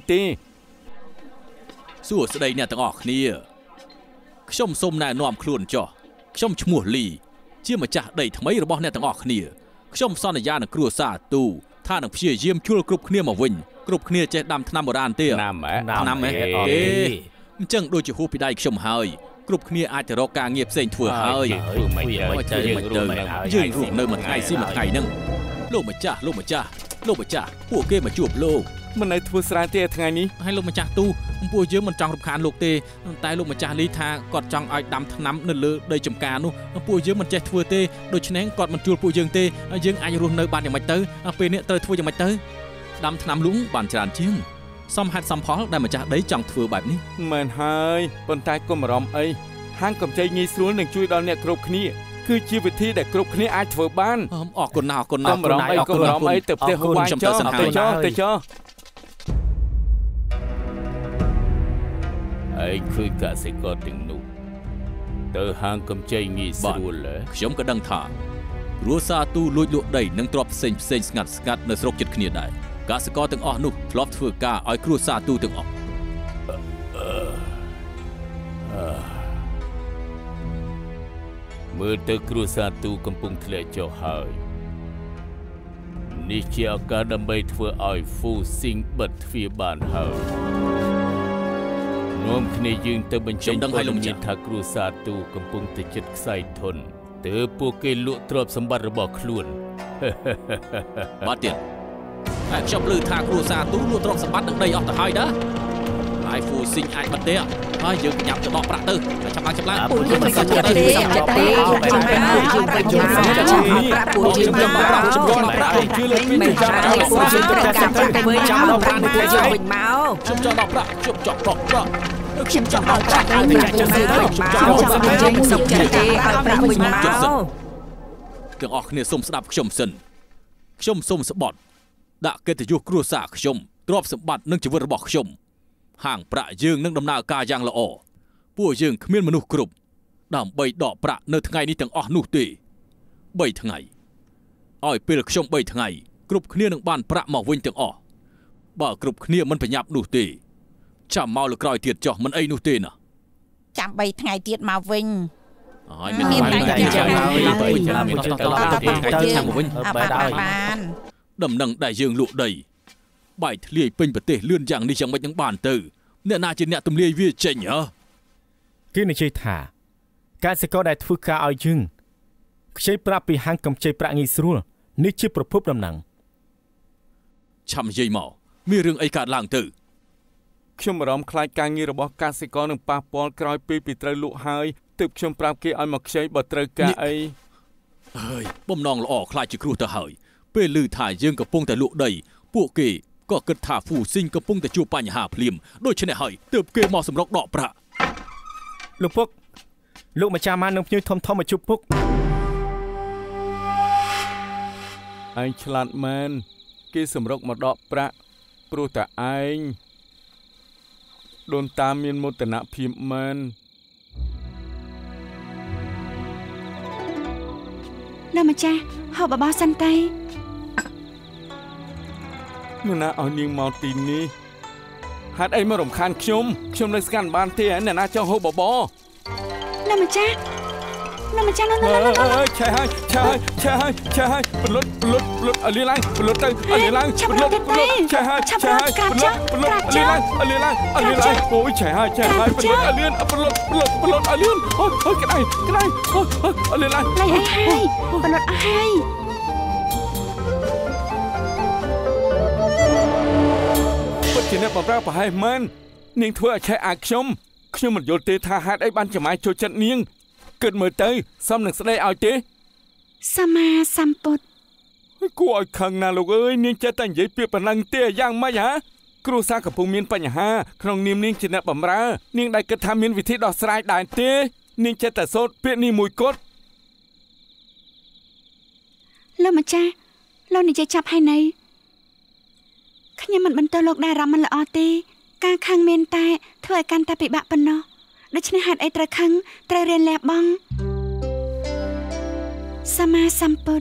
ទេសួស្តីអ្នកទាំងអស់គ្នាខ្ញុំសូមណែនាំខ្លួនចុះខ្ញុំឈ្មោះលីជាម្ចាស់ដីថ្មីរបស់អ្នកទាំងអស់គ្នាខ្ញុំសន្យានឹងគ្រួសារទូថានឹងព្យាយាមជួលគ្រប់គ្នាមកវិញគ្រប់គ្នាចេះដាំថ្នាំបុរាណទេថ្នាំអញ្ចឹងដូចជាហួសពីដៃខ្ញុំហើយគ្រប់គ្នាអាចទៅរកការងារផ្សេងធ្វើហើយយើងរស់នៅមួយថ្ងៃស៊ីមួយថ្ងៃហ្នឹងលោកម្ចាស់ពួកគេមកជួបលោកមិននៅធ្វើស្រែទេថ្ងៃនេះហើយលោកម្ចាស់ទូពួកយើងមិនចង់រំខានលោកទេតែលោកម្ចាស់លីថាគាត់ចង់ឲ្យដាំថ្នាំនៅលើដីចម្ការនោះពួកយើងមិនចេះធ្វើទេដូច្នេះគាត់មិនជួលពួកយើងទេយើងអាចរស់នៅបានយ៉ាងម៉េចទៅពេលនេះត្រូវធ្វើយ៉ាងម៉េចទៅដាំថ្នាំលុងបានច្រើនជាងសំហាត់សំផលដែលម្ចាស់ដីចង់ធ្វើបែបនេះមែនហើយប៉ុន្តែកុំបារម្ភអីហាងកម្ចីងាយស្រួលនឹងជួយដល់អ្នកគ្រប់គ្នាគឺជាវិធីដែលគ្រប់គ្នាអាចធ្វើបានអរគុណណាស់អរគុណណាស់កុំបារម្ភអីកុំបារម្ភអីទៅផ្ទះហូបបាយចុះទៅឯងឃើញកសិករទាំងនោះទៅហាងកម្ចីងាយស្រួលខ្ញុំក៏ដឹងថាគ្រួសារទូលួចលក់ដីនិងទ្រព្យផ្សេងស្ងាត់នៅស្រុកជិតគ្នាដែរកសិករទាំងអស់នោះធ្លាប់ធ្វើការឲ្យគ្រួសារទូទាំងអស់មើលទៅគ្រួសារទូកំពុងធ្លាក់ចុះហើយនេះជាឱកាសដើម្បីធ្វើឲ្យហ្វូស៊ីងបិទទ្វារបានហើយនាំគ្នាយើងទៅបញ្ចេញព័ត៌មានថាគ្រួសារទូកំពុងតែជិតខ្សែធនទើបពួកគេលក់ទ្រព្យសម្បត្តិរបស់ខ្លួនបាទទៀតតែខ្ញុំឮថាគ្រួសារទូលក់ទ្រព្យសម្បត្តិនឹងដីអស់ទៅហើយណាហើយហ្វូស៊ីងអាចបាត់ទេហើយយើងញ៉ាំទៅដកប្រាក់ទៅចាំឡើងពូយើងមិនចាំទេចាំតែយើងវិញមកប្រាក់ពូយើងវិញមកប្រាក់ជឿលើពីចាំឲ្យពូយើងទៅចាំទៅវិញចាំដល់ប្រាក់ពូយើងវិញមកខ្ញុំចង់ដល់ប្រាក់ខ្ញុំចង់ដកប្រាក់ខ្ញុំចង់ដល់ប្រាក់ហើយចាំទៅវិញមកចាំសុខចិត្តទេឲ្យប្រាក់វិញមកទាំងអស់គ្នាសូមស្ដាប់ខ្ញុំសិនខ្ញុំសូមស្បត់ដាក់កិត្តិយសគ្រួសារខ្ញុំទ្រព្យសម្បត្តិនិងជីវិតរបស់ខ្ញុំហាងប្រាក់យើងនឹងដំណើរការយ៉ាងល្អពួកយើងគ្មានមនុស្សគ្រប់ដើម្បីដកប្រាក់នៅថ្ងៃនេះទាំងអស់នោះទេ3ថ្ងៃឲ្យពេលខ្ញុំ3ថ្ងៃគ្រប់គ្នានឹងបានប្រាក់មកវិញទាំងអស់បើគ្រប់គ្នាមិនប្រញាប់នោះទេចាំមកលើក្រោយទៀតចុះមិនអីនោះទេណាចាំ3ថ្ងៃទៀតមកវិញហើយមានតែចាំវិញបានដំណឹងដែលយើងលក់ដីបែកធ្លាយពេញប្រទេសលឿនយ៉ាងនេះយ៉ាងម៉េចនឹងបានទៅអ្នកណាជាអ្នកទម្លាយវាចេញហ៎គេនិយាយថាកសិករដែលធ្វើការឲ្យយើងខ្ចីប្រាក់ពីហាងកម្ចីប្រាក់ងាយស្រួលនេះជាប្រភពដំណឹងឆាំនិយាយមកមានរឿងអីកើតឡើងទៅខ្ញុំបារម្ភខ្លាចការងាររបស់កសិករនឹងប៉ះពាល់ក្រោយពេលពីត្រូវលក់ហើយទើបខ្ញុំប្រាប់គេឲ្យមកខ្ចីបើត្រូវការអីហើយបំណងល្អខ្លាចជាគ្រោះទៅហើយពេលឮថាយើងកំពុងតែលក់ដីពួកគេក៏គិតថាហ្វូស៊ីងកំពុងតែជួបបញ្ហាភ្លាមដូច្នេះហើយទើបគេមកសម្រុកដកប្រាក់លោកពុកលោកម្ចាស់ម៉ាននឹងភ្ញៀវធំមកជួបពុកឯងឆ្លាតមែនគេសម្រុកមកដកប្រាក់ព្រោះតែឯងដូនតាមានមោទនភាពមែនលោកម្ចាស់ហូបបបរសិនទៅនរណាឲ្យនាងមកទីនេះហេតុអីមករំខានខ្ញុំនៅស្កាន់បានទេអ្នកណាចង់ហូបបបរលោកម្ចាស់ឆាហើយប្លុតអលីឡើងប្លុតទៅអលីឡើងប្លុតឆាហើយប្លុតអលីឡើងអូយឆាហើយប្លុតអលីនប្លុតអលីនអូយក្តៅអលីឡើងឡៃអីហើយប្លុតអស់ហើយពិតជាអ្នកបម្រើប្រហែលមែននាងធ្វើឲ្យឆេះអាចខ្ញុំមិនយល់ទេថាហេតុអីបានចំអាយចូលចិត្តនាងគិតមើលទៅសមនឹងស្ដីឲ្យទេសម្មាសម្ពុទ្ធគួរឲ្យខឹងណាលោកអើយនាងចេះតែនិយាយពាក្យប៉ុណ្ណឹងទេយ៉ាងម៉េចហ៎គ្រួសារកំពុងមានបញ្ហាក្នុងនាមនាងជាអ្នកបម្រើនាងដែលគិតថាមានវិធីដោះស្រាយដែរទេនាងចេះតែសូត្រពាក្យនេះមួយគត់លោកម្ចាស់លោកនិយាយចាប់ហើយនៅខ្ញុំមិនបន្តលោកដែរអារម្មណ៍មិនល្អទេការខឹងមានតែធ្វើឲ្យកាន់តែពិបាកប៉ុណ្ណោះដូច្នេះហេតុអីត្រូវខឹងត្រូវរៀនលះបង់សម្មាសម្ពុទ្ធ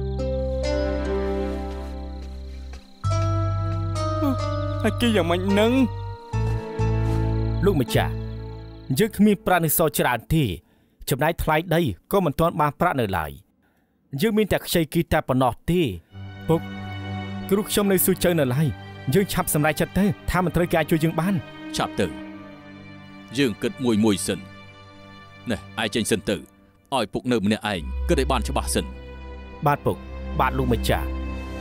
ហើយគេយ៉ាងម៉េចនឹងលោកម្ចាស់យើងគ្មានប្រាក់នៅសល់ច្រើនទេចំណែកថ្លៃដីក៏មិនទាន់បានប្រាក់នៅឡើយយើងមានតែខ្ចីគីតែប៉ុណ្ណោះទេពុកគ្រូខ្ញុំនៅស៊ូជើនៅឡើយយើងឆាប់សម្រេចចិត្តទៅថាមិនត្រូវការជួយយើងបានឆាប់ទៅយើងគិតមួយសិនណែឯងចេញសិនទៅឲ្យពុកនៅម្នាក់ឯងគិតឲ្យបានច្បាស់សិនបាទពុកបាទលោកម្ចាស់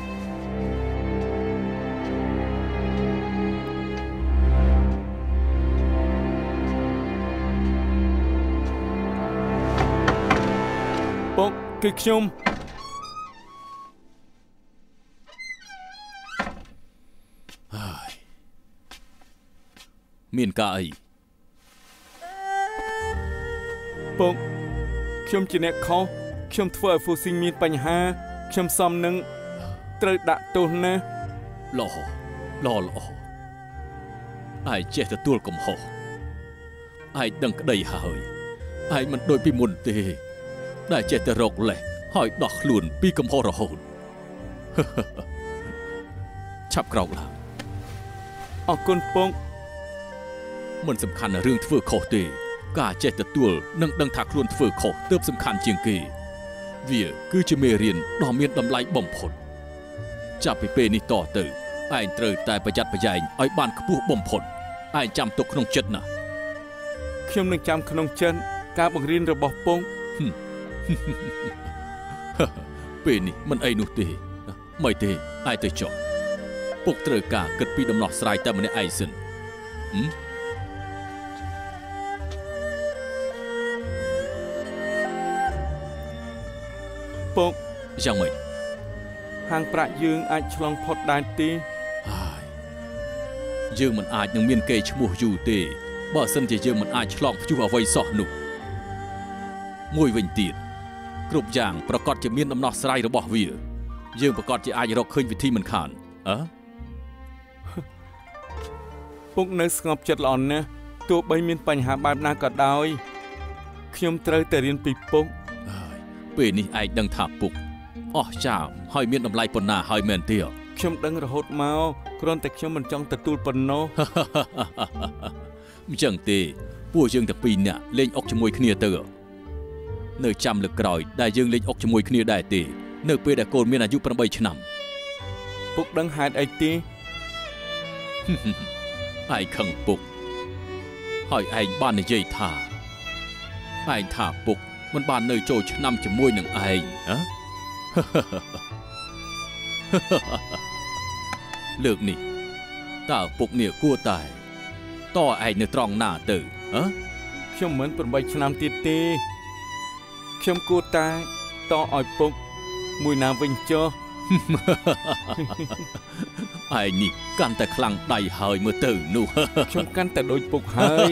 ពុកគឺខ្ញុំមានការអីពុកខ្ញុំជាអ្នកខុសខ្ញុំធ្វើឲ្យហ្វូស៊ីងមានបញ្ហាខ្ញុំសមនឹងត្រូវដាក់ទោសណាល្អឯងចេះទទួលកំហុសឯងដឹងក្តីហើយឯងមិនដូចពីមុនទេដែលចេះតែរកលេសហើយដោះខ្លួនពីកំហុសរហូតឆាប់ក្រោកឡើងអរគុណពុកមិនសំខាន់រឿងធ្វើខុសទេការចេះទទួលនិងដឹងថាខ្លួនធ្វើខុសទើបសំខាន់ជាងគេវាគឺជាមេរៀនដ៏មានតម្លៃបំផុតចាប់ពីពេលនេះតទៅឯងត្រូវតែប្រយ័ត្នប្រយែងឲ្យបានខ្ពស់បំផុតឯងចាំទុកក្នុងចិត្តណាខ្ញុំនឹងចាំក្នុងចិត្តការបង្រៀនរបស់ពុកពេលនេះមិនអីនោះទេមិនទេឯងទៅចុះពុកត្រូវការគិតពីដំណោះស្រាយតែម្នាក់ឯងសិនពុកយ៉ាងម៉េចហាងប្រាក់យើងអាចឆ្លងផុតដែនទេហើយយើងមិនអាចនឹងមានកេរ្តិ៍ឈ្មោះយូរទេបើសិនជាយើងមិនអាចឆ្លងព្យុះអ្វីសោះនោះមួយវិញទៀតគ្រប់យ៉ាងប្រកាសជាមានដំណោះស្រាយរបស់វាយើងប្រកាសជាអាចរកឃើញវិធីមិនខានពុកនៅស្ងប់ចិត្តល្អណាស់ទោះបីមានបញ្ហាបែបណាក៏ដោយខ្ញុំត្រូវតែរៀនពីពុកពេលនេះឯងដឹងថាពុកអស់ចាមហើយមានតម្លៃប៉ុណ្ណាហើយមែនទេខ្ញុំដឹងរហូតមកគ្រាន់តែខ្ញុំមិនចង់ទទួលប៉ុណ្ណោះអញ្ចឹងទេពួកយើងទាំងពីរនាក់លេងអុកជាមួយគ្នាទៅនៅចាំលើកក្រោយដែលយើងលេងអុកជាមួយគ្នាដែរទេនៅពេលដែលកូនមានអាយុ8ឆ្នាំពុកដឹងហេតុអីទេឯងខឹងពុកហើយឯងបាននិយាយថាឯងថាពុកមិនបាននៅចូលឆ្នាំជាមួយនឹងឯងលើកនេះតើពុកនេះគួរតែតឯងនៅត្រង់ណាទៅខ្ញុំមិន8ឆ្នាំទៀតទេខ្ញុំគួរតែតឲ្យពុកមួយណាវិញចុះឯងនេះកាន់តែខ្លាំងដៃហើយមើលទៅនោះខ្ញុំកាន់តែដូចពុកហើយ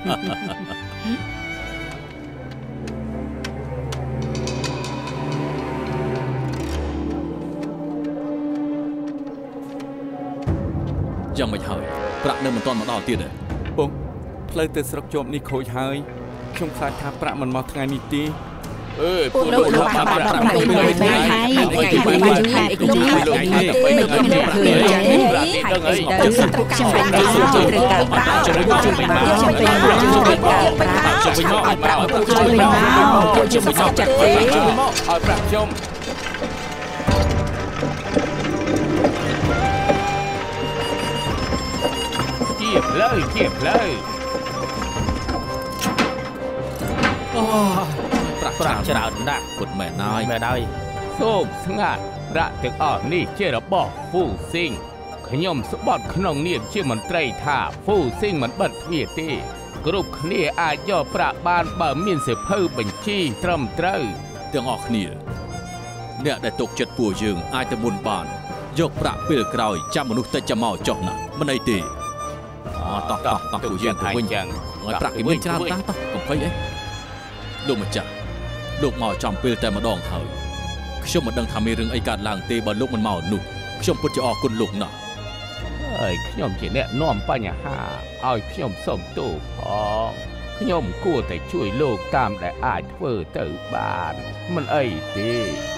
យ៉ាងមិនហើយប្រាក់នៅមិនទាន់មកដល់ទៀតទេពុកផ្លូវទៅស្រុកជាប់នេះខូចហើយខ្ញុំខ្លាចថាប្រាក់មិនមកថ្ងៃនេះទេពួកលោកបានប្រាក់ទៅហើយហើយជាផ្លូវប្រាក់ច្រើនណាស់ពុតមែនហើយសូមស្ងាត់ប្រាក់ទាំងអស់នេះជារបស់ហ្វូស៊ីងខ្ញុំស្បត់ក្នុងនាមជាមន្ត្រីថាហ្វូស៊ីងមិនបិទទ្វារទេគ្រប់គ្នាអាចយកប្រាក់បានបើមានសៀវភៅបញ្ជីត្រឹមត្រូវទាំងអស់គ្នាអ្នកដែលទុកចិត្តពួកយើងអាចទៅមុនបានយកប្រាក់ពេលក្រោយចាំមនុស្សតិចចាំមកចុះណាមិនអីទេតោះពួកយើងទៅវិញឲ្យប្រាក់គេមានច្រើនតោះកុំភ័យអីលោកម្ចាស់លោកមកចំពេលតែម្ដងហើយខ្ញុំមិនដឹងថាមានរឿងអីកើតឡើងទេបើលោកមិនមកនោះខ្ញុំពិតជាអរគុណលោកណាស់ហើយខ្ញុំជាអ្នកនាំបញ្ហាឲ្យខ្ញុំសូមទោសផងខ្ញុំគួរតែជួយលោកតាមដែលអាចធ្វើទៅបានមិនអីទេ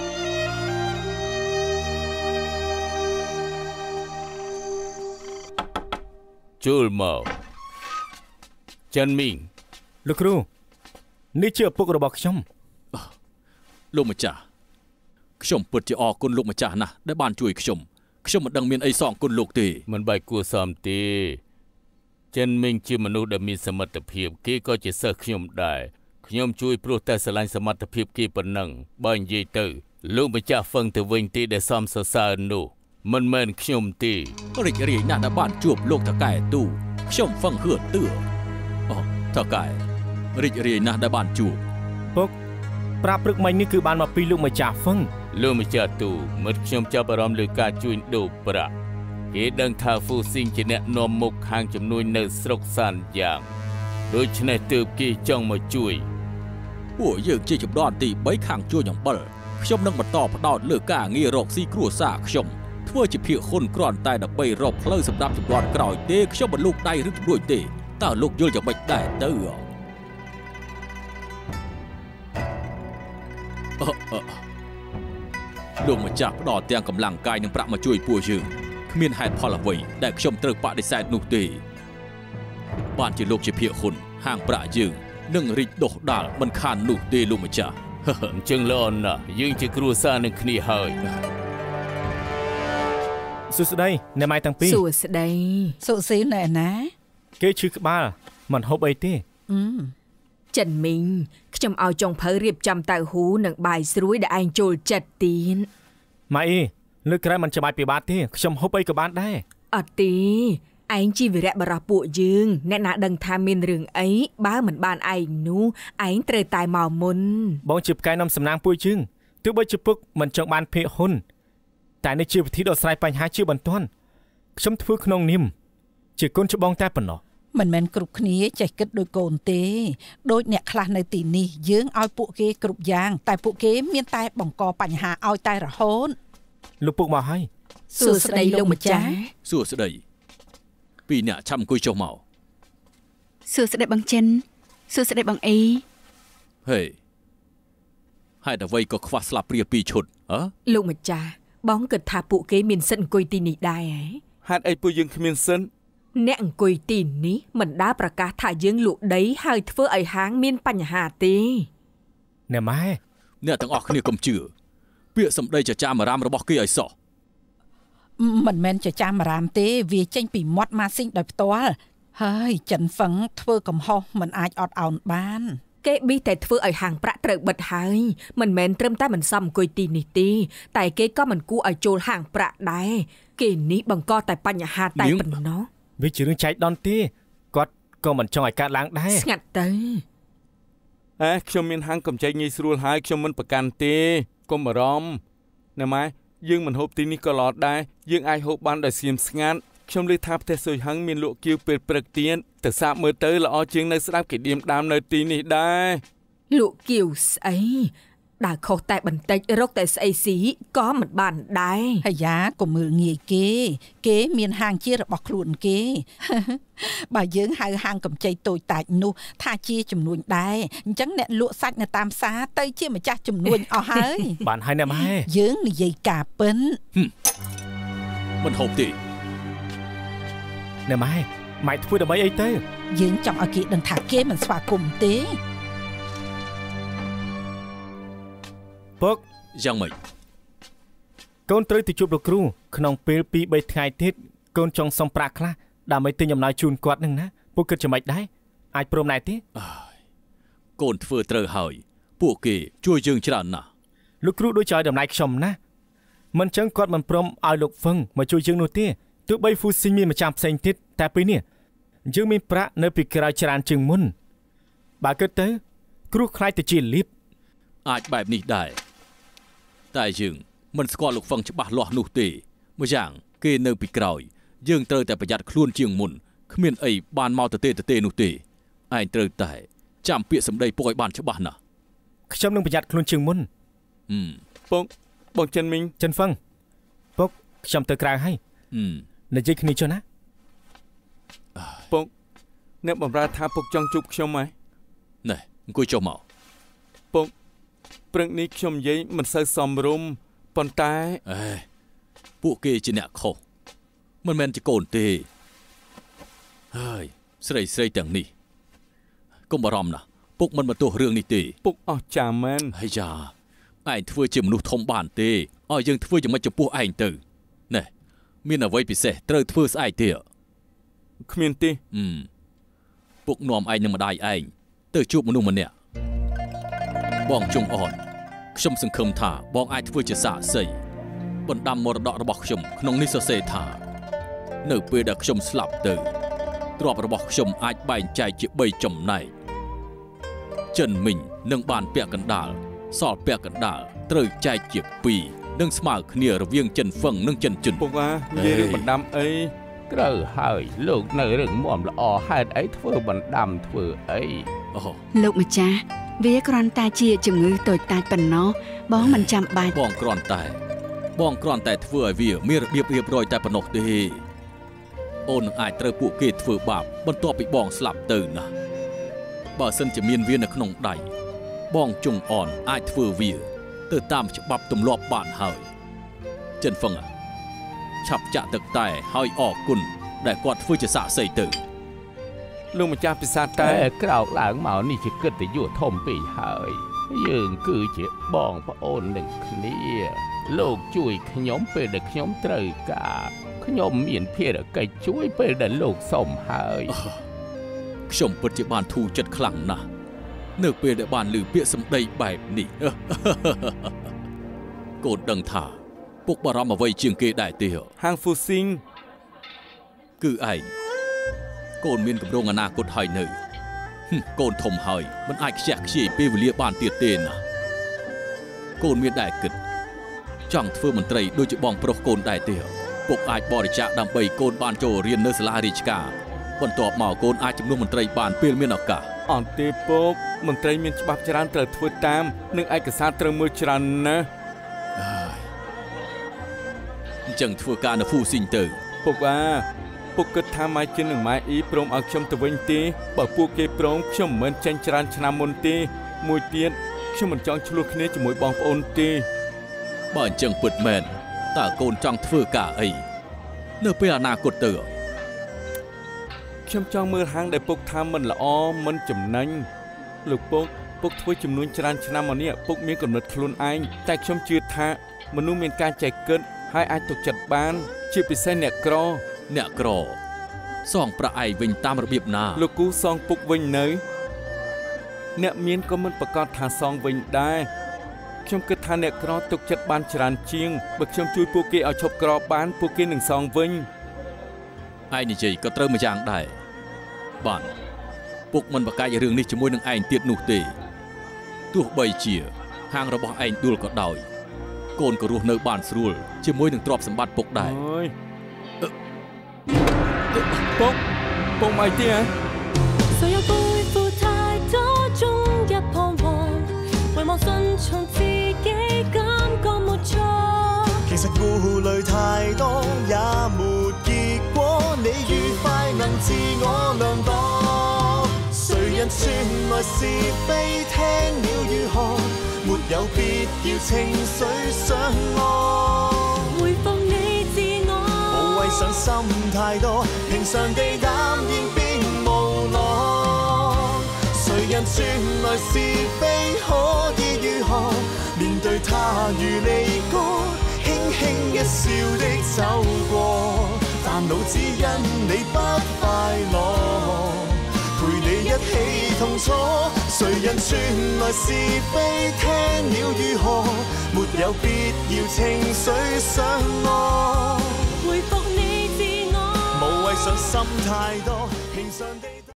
ជួលមកចិនមីងលោកគ្រូនេះជាឪពុករបស់ខ្ញុំលោកម្ចាស់ខ្ញុំពិតជាអរគុណលោកម្ចាស់ណាស់ដែលបានជួយខ្ញុំមិនដឹងមានអីសងគុណលោកទេមិនបែកគួរសមទេចិនមីងជាមនុស្សដែលមានសមត្ថភាពគេក៏ជាសិស្សខ្ញុំដែរខ្ញុំជួយព្រោះតែស្រឡាញ់សមត្ថភាពគេប៉ុណ្ណឹងបើនិយាយទៅលោកម្ចាស់ហ្វឹងទៅវិញទេដែលសមសរសើរនោះមិនមែនខ្ញុំទេរីករាយណាស់ដែលបានជួបលោកតកែទូខ្ញុំហ្វឹងហឿទឿតកែរីករាយណាស់ដែលបានជួបពុកប្រាប់ព្រឹកមិញនេះគឺបានមកពីលោកម្ចាស់ហ្វឹងលោកម្ចាស់ទូមិត្តខ្ញុំចាប់អារម្មណ៍លើការជួយដូរប្រាក់គេដឹងថាហ្វូស៊ីងជាអ្នកនាំមុខខាងជំនួយនៅស្រុកសានយ៉ាងដូច្នេះទើបគេចង់មកជួយពួកយើងជាចំនួនទី3ខាងជួយអំបិលខ្ញុំនឹងបន្តផ្ដោតលើការងាររកស៊ីគ្រួសារខ្ញុំធ្វើជាភាគហ៊ុនគ្រាន់តែដើម្បីរកផ្លូវសម្រាប់ចំនួនក្រោយទេខ្ញុំមិនលូកដៃឬជំនួយទេតើលោកយល់យ៉ាងម៉េចដែរទៅលោកម្ចាស់ផ្ដល់ទាំងកម្លាំងកាយនិងប្រាក់មកជួយពួកយើងគ្មានហេតុផលអ្វីដែលខ្ញុំត្រូវបដិសេធនោះទេបានជាលោកជាភាគហ៊ុនហាងប្រាក់យើងនឹងរីកដុះដាលមិនខាននោះទេលោកម្ចាស់អញ្ចឹងល្អណាស់យើងជាគ្រួសារនឹងគ្នាហើយសួស្តីអ្នកម៉ែទាំងពីរសួស្តីសុស៊ីណែណាគេឈឺក្បាលមិនហូបអីទេចិនមីងខ្ញុំឲ្យចុងភៅរៀបចំតៅហ៊ូនិងបាយស្រួយដែលឯងចូលចិត្តទៀនម៉ែអីលើក្រែមិនចាំបាច់ពិបាកទេខ្ញុំហូបអីក៏បានដែរអត់ទេឯងជីវរៈបរោះពួកយើងអ្នកណាដឹងថាមានរឿងអីបើមិនបានឯងនោះឯងត្រូវតែមកមុនបងជាផ្កាយនាំសំណាងពួកយើងទោះបីជាពុកមិនចង់បានភេកហ៊ុនតែនេះជាវិធីដោះស្រាយបញ្ហាជាបន្ទាន់ខ្ញុំធ្វើក្នុងនាមជាកូនច្បងតែប៉ុណ្ណោះមិនមែនគ្រប់គ្នាចេះគិតដោយកូនទេដូចអ្នកខ្លះនៅទីនេះយើងឲ្យពួកគេគ្រប់យ៉ាងតែពួកគេមានតែបង្កបញ្ហាឲ្យតែរហូតលោកពុកមកហើយសួស្តីលោកម្ចាស់សួស្តីពីអ្នកឆាំអង្គុយចុះមកសួស្តីបងចិនសួស្តីបងអីហេហេតុអ្វីក៏ខ្វះស្លាបព្រា2ឈុតលោកម្ចាស់បងគិតថាពួកគេមានសិទ្ធិអង្គុយទីនេះដែរហេតុអីពួកយើងគ្មានសិទ្ធិអ្នកអង្គុយទីនេះមិនដាល់ប្រកាសថាយើងលក់ដីហើយធ្វើឲ្យហាងមានបញ្ហាទេអ្នកម៉ែអ្នកទាំងអស់គ្នាកុំជឿពាក្យសម្ដីចចាមអារាមរបស់គេឲ្យសោះមិនមែនចចាមអារាមទេវាចេញពីមាត់ម៉ាស៊ីនដោយផ្ទាល់ហើយចិនហ្វឹងធ្វើកំហុសមិនអាចអត់ឱនបានគេប៊ីតែធ្វើឲ្យហាងប្រាក់ត្រូវបិទហើយមិនមែនត្រឹមតែមិនសមអង្គុយទីនេះទេតែគេក៏មិនគួរឲ្យចូលហាងប្រាក់ដែរគេនេះបង្កតែបញ្ហាតែប៉ុណ្ណោះវាជារឿងចែកដន្យទេគាត់ក៏មិនចង់ឲ្យកើតឡើងដែរស្ងាត់ទៅខ្ញុំមានហាងកំចែកងាយស្រួលហើយខ្ញុំមិនប្រកាន់ទេកុំបារម្ភណែម៉ែយើងមិនហូបទីនេះក៏ល្អដែរយើងអាចហូបបានដោយស្ងៀមស្ងាត់ខ្ញុំឮថាផ្ទះសុយហឹងមានលក់គៀវពេលព្រឹកទៀតទៅសាកមើលទៅល្អជាងនៅស្ដាប់គេឌៀមដាមនៅទីនេះដែរលក់គៀវស្អីដើរខុសតែបន្តិចរកតែស្អីស៊ីក៏មិនបានដែរអាយ៉ាកុំមើលងាយគេមានហាងជារបស់ខ្លួនគេបើយើងហៅហាងកំចៃតូចតាចនោះថាជាចំនួនដែរអញ្ចឹងអ្នកលក់សាច់នៅតាមផ្សារទៅជាម្ចាស់ចំនួនអស់ហើយបានហើយណាម៉ែយើងនិយាយការពិនមិនហូបទេណែម៉ែម៉ែធ្វើដើម្បីអីទៅយើងចង់ឲ្យគេដឹងថាគេមិនស្វាគមន៍ទេពុកយ៉ាងម៉េចកូនត្រូវទៅជួបលោកគ្រូក្នុងពេល 2-3 ថ្ងៃទៀតកូនចង់សុំប្រាក់ខ្លះដើម្បីទិញអំណោយជូនគាត់នឹងណាពុកគិតយ៉ាងម៉េចដែរអាចព្រមដែរទេកូនធ្វើត្រូវហើយពួកគេជួយយើងច្រើនណាស់លោកគ្រូដូចឲ្យតម្លៃខ្ញុំណាមិនចឹងគាត់មិនព្រមឲ្យលោកហ្វឹងមកជួយយើងនោះទេទោះបីហ្វូស៊ីងមានម្ចាស់ផ្សេងទៀតតែពេលនេះយើងមានប្រាក់នៅពីក្រោយច្រើនជាងមុនបើគិតទៅគ្រូខ្លាចទៅជាលៀបអាចបែបនេះដែរតែយើងមិនស្គាល់លោកហ្វឹងច្បាស់លាស់នោះទេម្យ៉ាងគេនៅពីក្រោយយើងត្រូវតែប្រយ័ត្នខ្លួនជាងមុនគ្មានអីបានមកទៅទេនោះទេឯងត្រូវតែចាំពាក្យសម្ដីពុកឲ្យបានច្បាស់ណាស់ខ្ញុំនឹងប្រយ័ត្នខ្លួនជាងមុនពុកបងចិនមីងចិនហ្វឹងពុកខ្ញុំទៅក្រៅហើយនិយាយគ្នាចុះណាពុកអ្នកបម្រើថាពុកចង់ជួបខ្ញុំហ៎ណែអង្គុយចុះមកពុកព្រឹកនេះខ្ញុំនិយាយមិនសូវសមរម្យប៉ុន្តែពួកគេជាអ្នកខុសមិនមែនជាកូនទេហើយស្រីទាំងនេះកុំបារម្ភណាពុកមិនបន្ទោសរឿងនេះទេពុកអស់ចាមែនហើយយ៉ាឯងធ្វើជាមនុស្សធំបានទេឲ្យយើងធ្វើយ៉ាងម៉េចចំពោះឯងទៅណែមានអ្វីពិសេសត្រូវធ្វើស្អែកទៀតគ្មានទេពុកនាំឯងនិងម្ដាយឯងទៅជួបមនុស្សម្នាក់បងចុងអត់ខ្ញុំសង្ឃឹមថាបងអាចធ្វើជាសាក្សីបណ្ដាំមរតករបស់ខ្ញុំក្នុងនេះសរសេរថានៅពេលដែលខ្ញុំស្លាប់ទៅទ្រព្យរបស់ខ្ញុំអាចបែងចែកជា3ចំណែកចិនមីងនឹងបានពាក់កណ្ដាលសល់ពាក់កណ្ដាលត្រូវចែកជា2 នឹងស្មើគ្នារវាងចិនហ្វឹងនិងចិនជុនពុកអានិយាយរឿងបណ្ដាំអីត្រូវហើយលោកនៅរឿងមាំល្អហេតុអីធ្វើបណ្ដាំធ្វើអីលោកម្ចាស់វាគ្រាន់តែជាជំងឺតូចតាចប៉ុណ្ណោះបងមិនចាំបាច់បងគ្រាន់តែធ្វើឲ្យវាមានរបៀបរៀបរយតែប៉ុណ្ណោះទេអូននឹងអាចត្រូវពួកគេធ្វើបាបបន្ទាប់ពីបងស្លាប់ទៅណាបើសិនជាមានវានៅក្នុងដៃបងជុងអនអាចធ្វើវាទៅតាមច្បាប់ទម្លាប់បានហើយចិនហ្វឹងឆាប់ចាក់ទឹកតែហើយអរគុណដែលគាត់ធ្វើជាសាក្សីទៅលោកម្ចាស់ពិសាតែក្រោកឡើងមកនេះជាកិត្តិយសធំពេកហើយយើងគឺជាបងប្អូននឹងគ្នាលោកជួយខ្ញុំពេលដែលខ្ញុំត្រូវការខ្ញុំមានភារកិច្ចជួយពេលដែលលោកសុំហើយខ្ញុំពិតជាបានធូរចិត្តខ្លាំងណាស់នៅពេលដែលបានឮពាក្យសម្ដីបែបនេះកូនដឹងថាពុកបារម្ភអ្វីជាងគេដែរទេហាងហ្វូស៊ីងគឺឯងកូនមានគម្រោងអនាគតហើយនៅកូនធំហើយមិនអាចខ្ជះខ្ជាយពេលវេលាបានទៀតទេណាកូនមានដែរគិតចង់ធ្វើមន្ត្រីដូចជាបងប្រុសកូនដែរទេពុកអាចបរិច្ចាគដើម្បីកូនបានចូលរៀននៅសាលារាជការបន្ទាប់មកកូនអាចជំនួសមន្ត្រីបានពេលមានឱកាសអត់ទេពុកមន្ត្រីមានច្បាប់ច្រើនត្រូវធ្វើតាមនិងឯកសារត្រូវមើលច្រើនណាស់អញ្ចឹងធ្វើការនៅហ្វូស៊ីងទៅពុកគិតថាម៉ែជិននិងម៉ែអ៊ីព្រមឲ្យខ្ញុំទៅវិញទេបើពួកគេព្រមខ្ញុំមិនចេញច្រើនឆ្នាំមុនទេមួយទៀតខ្ញុំមិនចង់ឆ្លោះគ្នាជាមួយបងប្អូនទេបើអញ្ចឹងពិតមែនតើកូនចង់ធ្វើការអីនៅពេលអនាគតទៅខ្ញុំចង់មើលហាងដែលពុកថាមិនល្អមិនចំណេញលោកពុកធ្វើចំនួនច្រើនឆ្នាំមកនេះពុកមានកំណត់ខ្លួនឯងតែខ្ញុំជឿថាមនុស្សមានការចេះគិតហើយអាចទុកចិត្តបានជាពិសេសអ្នកក្រសងប្រាក់ឯងវិញតាមរបៀបណាលោកគូសងពុកវិញនៅអ្នកមានក៏មិនប្រកាសថាសងវិញដែរខ្ញុំគិតថាអ្នកក្រទុកចិត្តបានច្រើនជាងបើខ្ញុំជួយពួកគេឲ្យឈប់ក្របានពួកគេនឹងសងវិញឯងនិយាយក៏ត្រូវមួយយ៉ាងដែរបានពុកមិនបកកាយរឿងនេះជាមួយនឹងឯងទៀតនោះទេទោះបីជាហាងរបស់ឯងដួលក៏ដោយកូនក៏រស់នៅបានស្រួលជាមួយនឹងទ្រព្យសម្បត្តិពុកដែរពុកមកទៀត所有背負太多終日彷徨遺忘順從自己感覺沒錯其實顧慮太多也沒結果你愉快能自我量度誰人傳來是非聽了如何沒有必要情緒上岸回復你自我無謂上心太多平常地淡然變無奈誰人傳來是非可以如何面對他如離歌輕輕一笑的走過煩惱只因你不快樂陪你一起痛楚誰人傳來是非聽了如何沒有必要情緒上岸回復你自我無謂上心太多平常地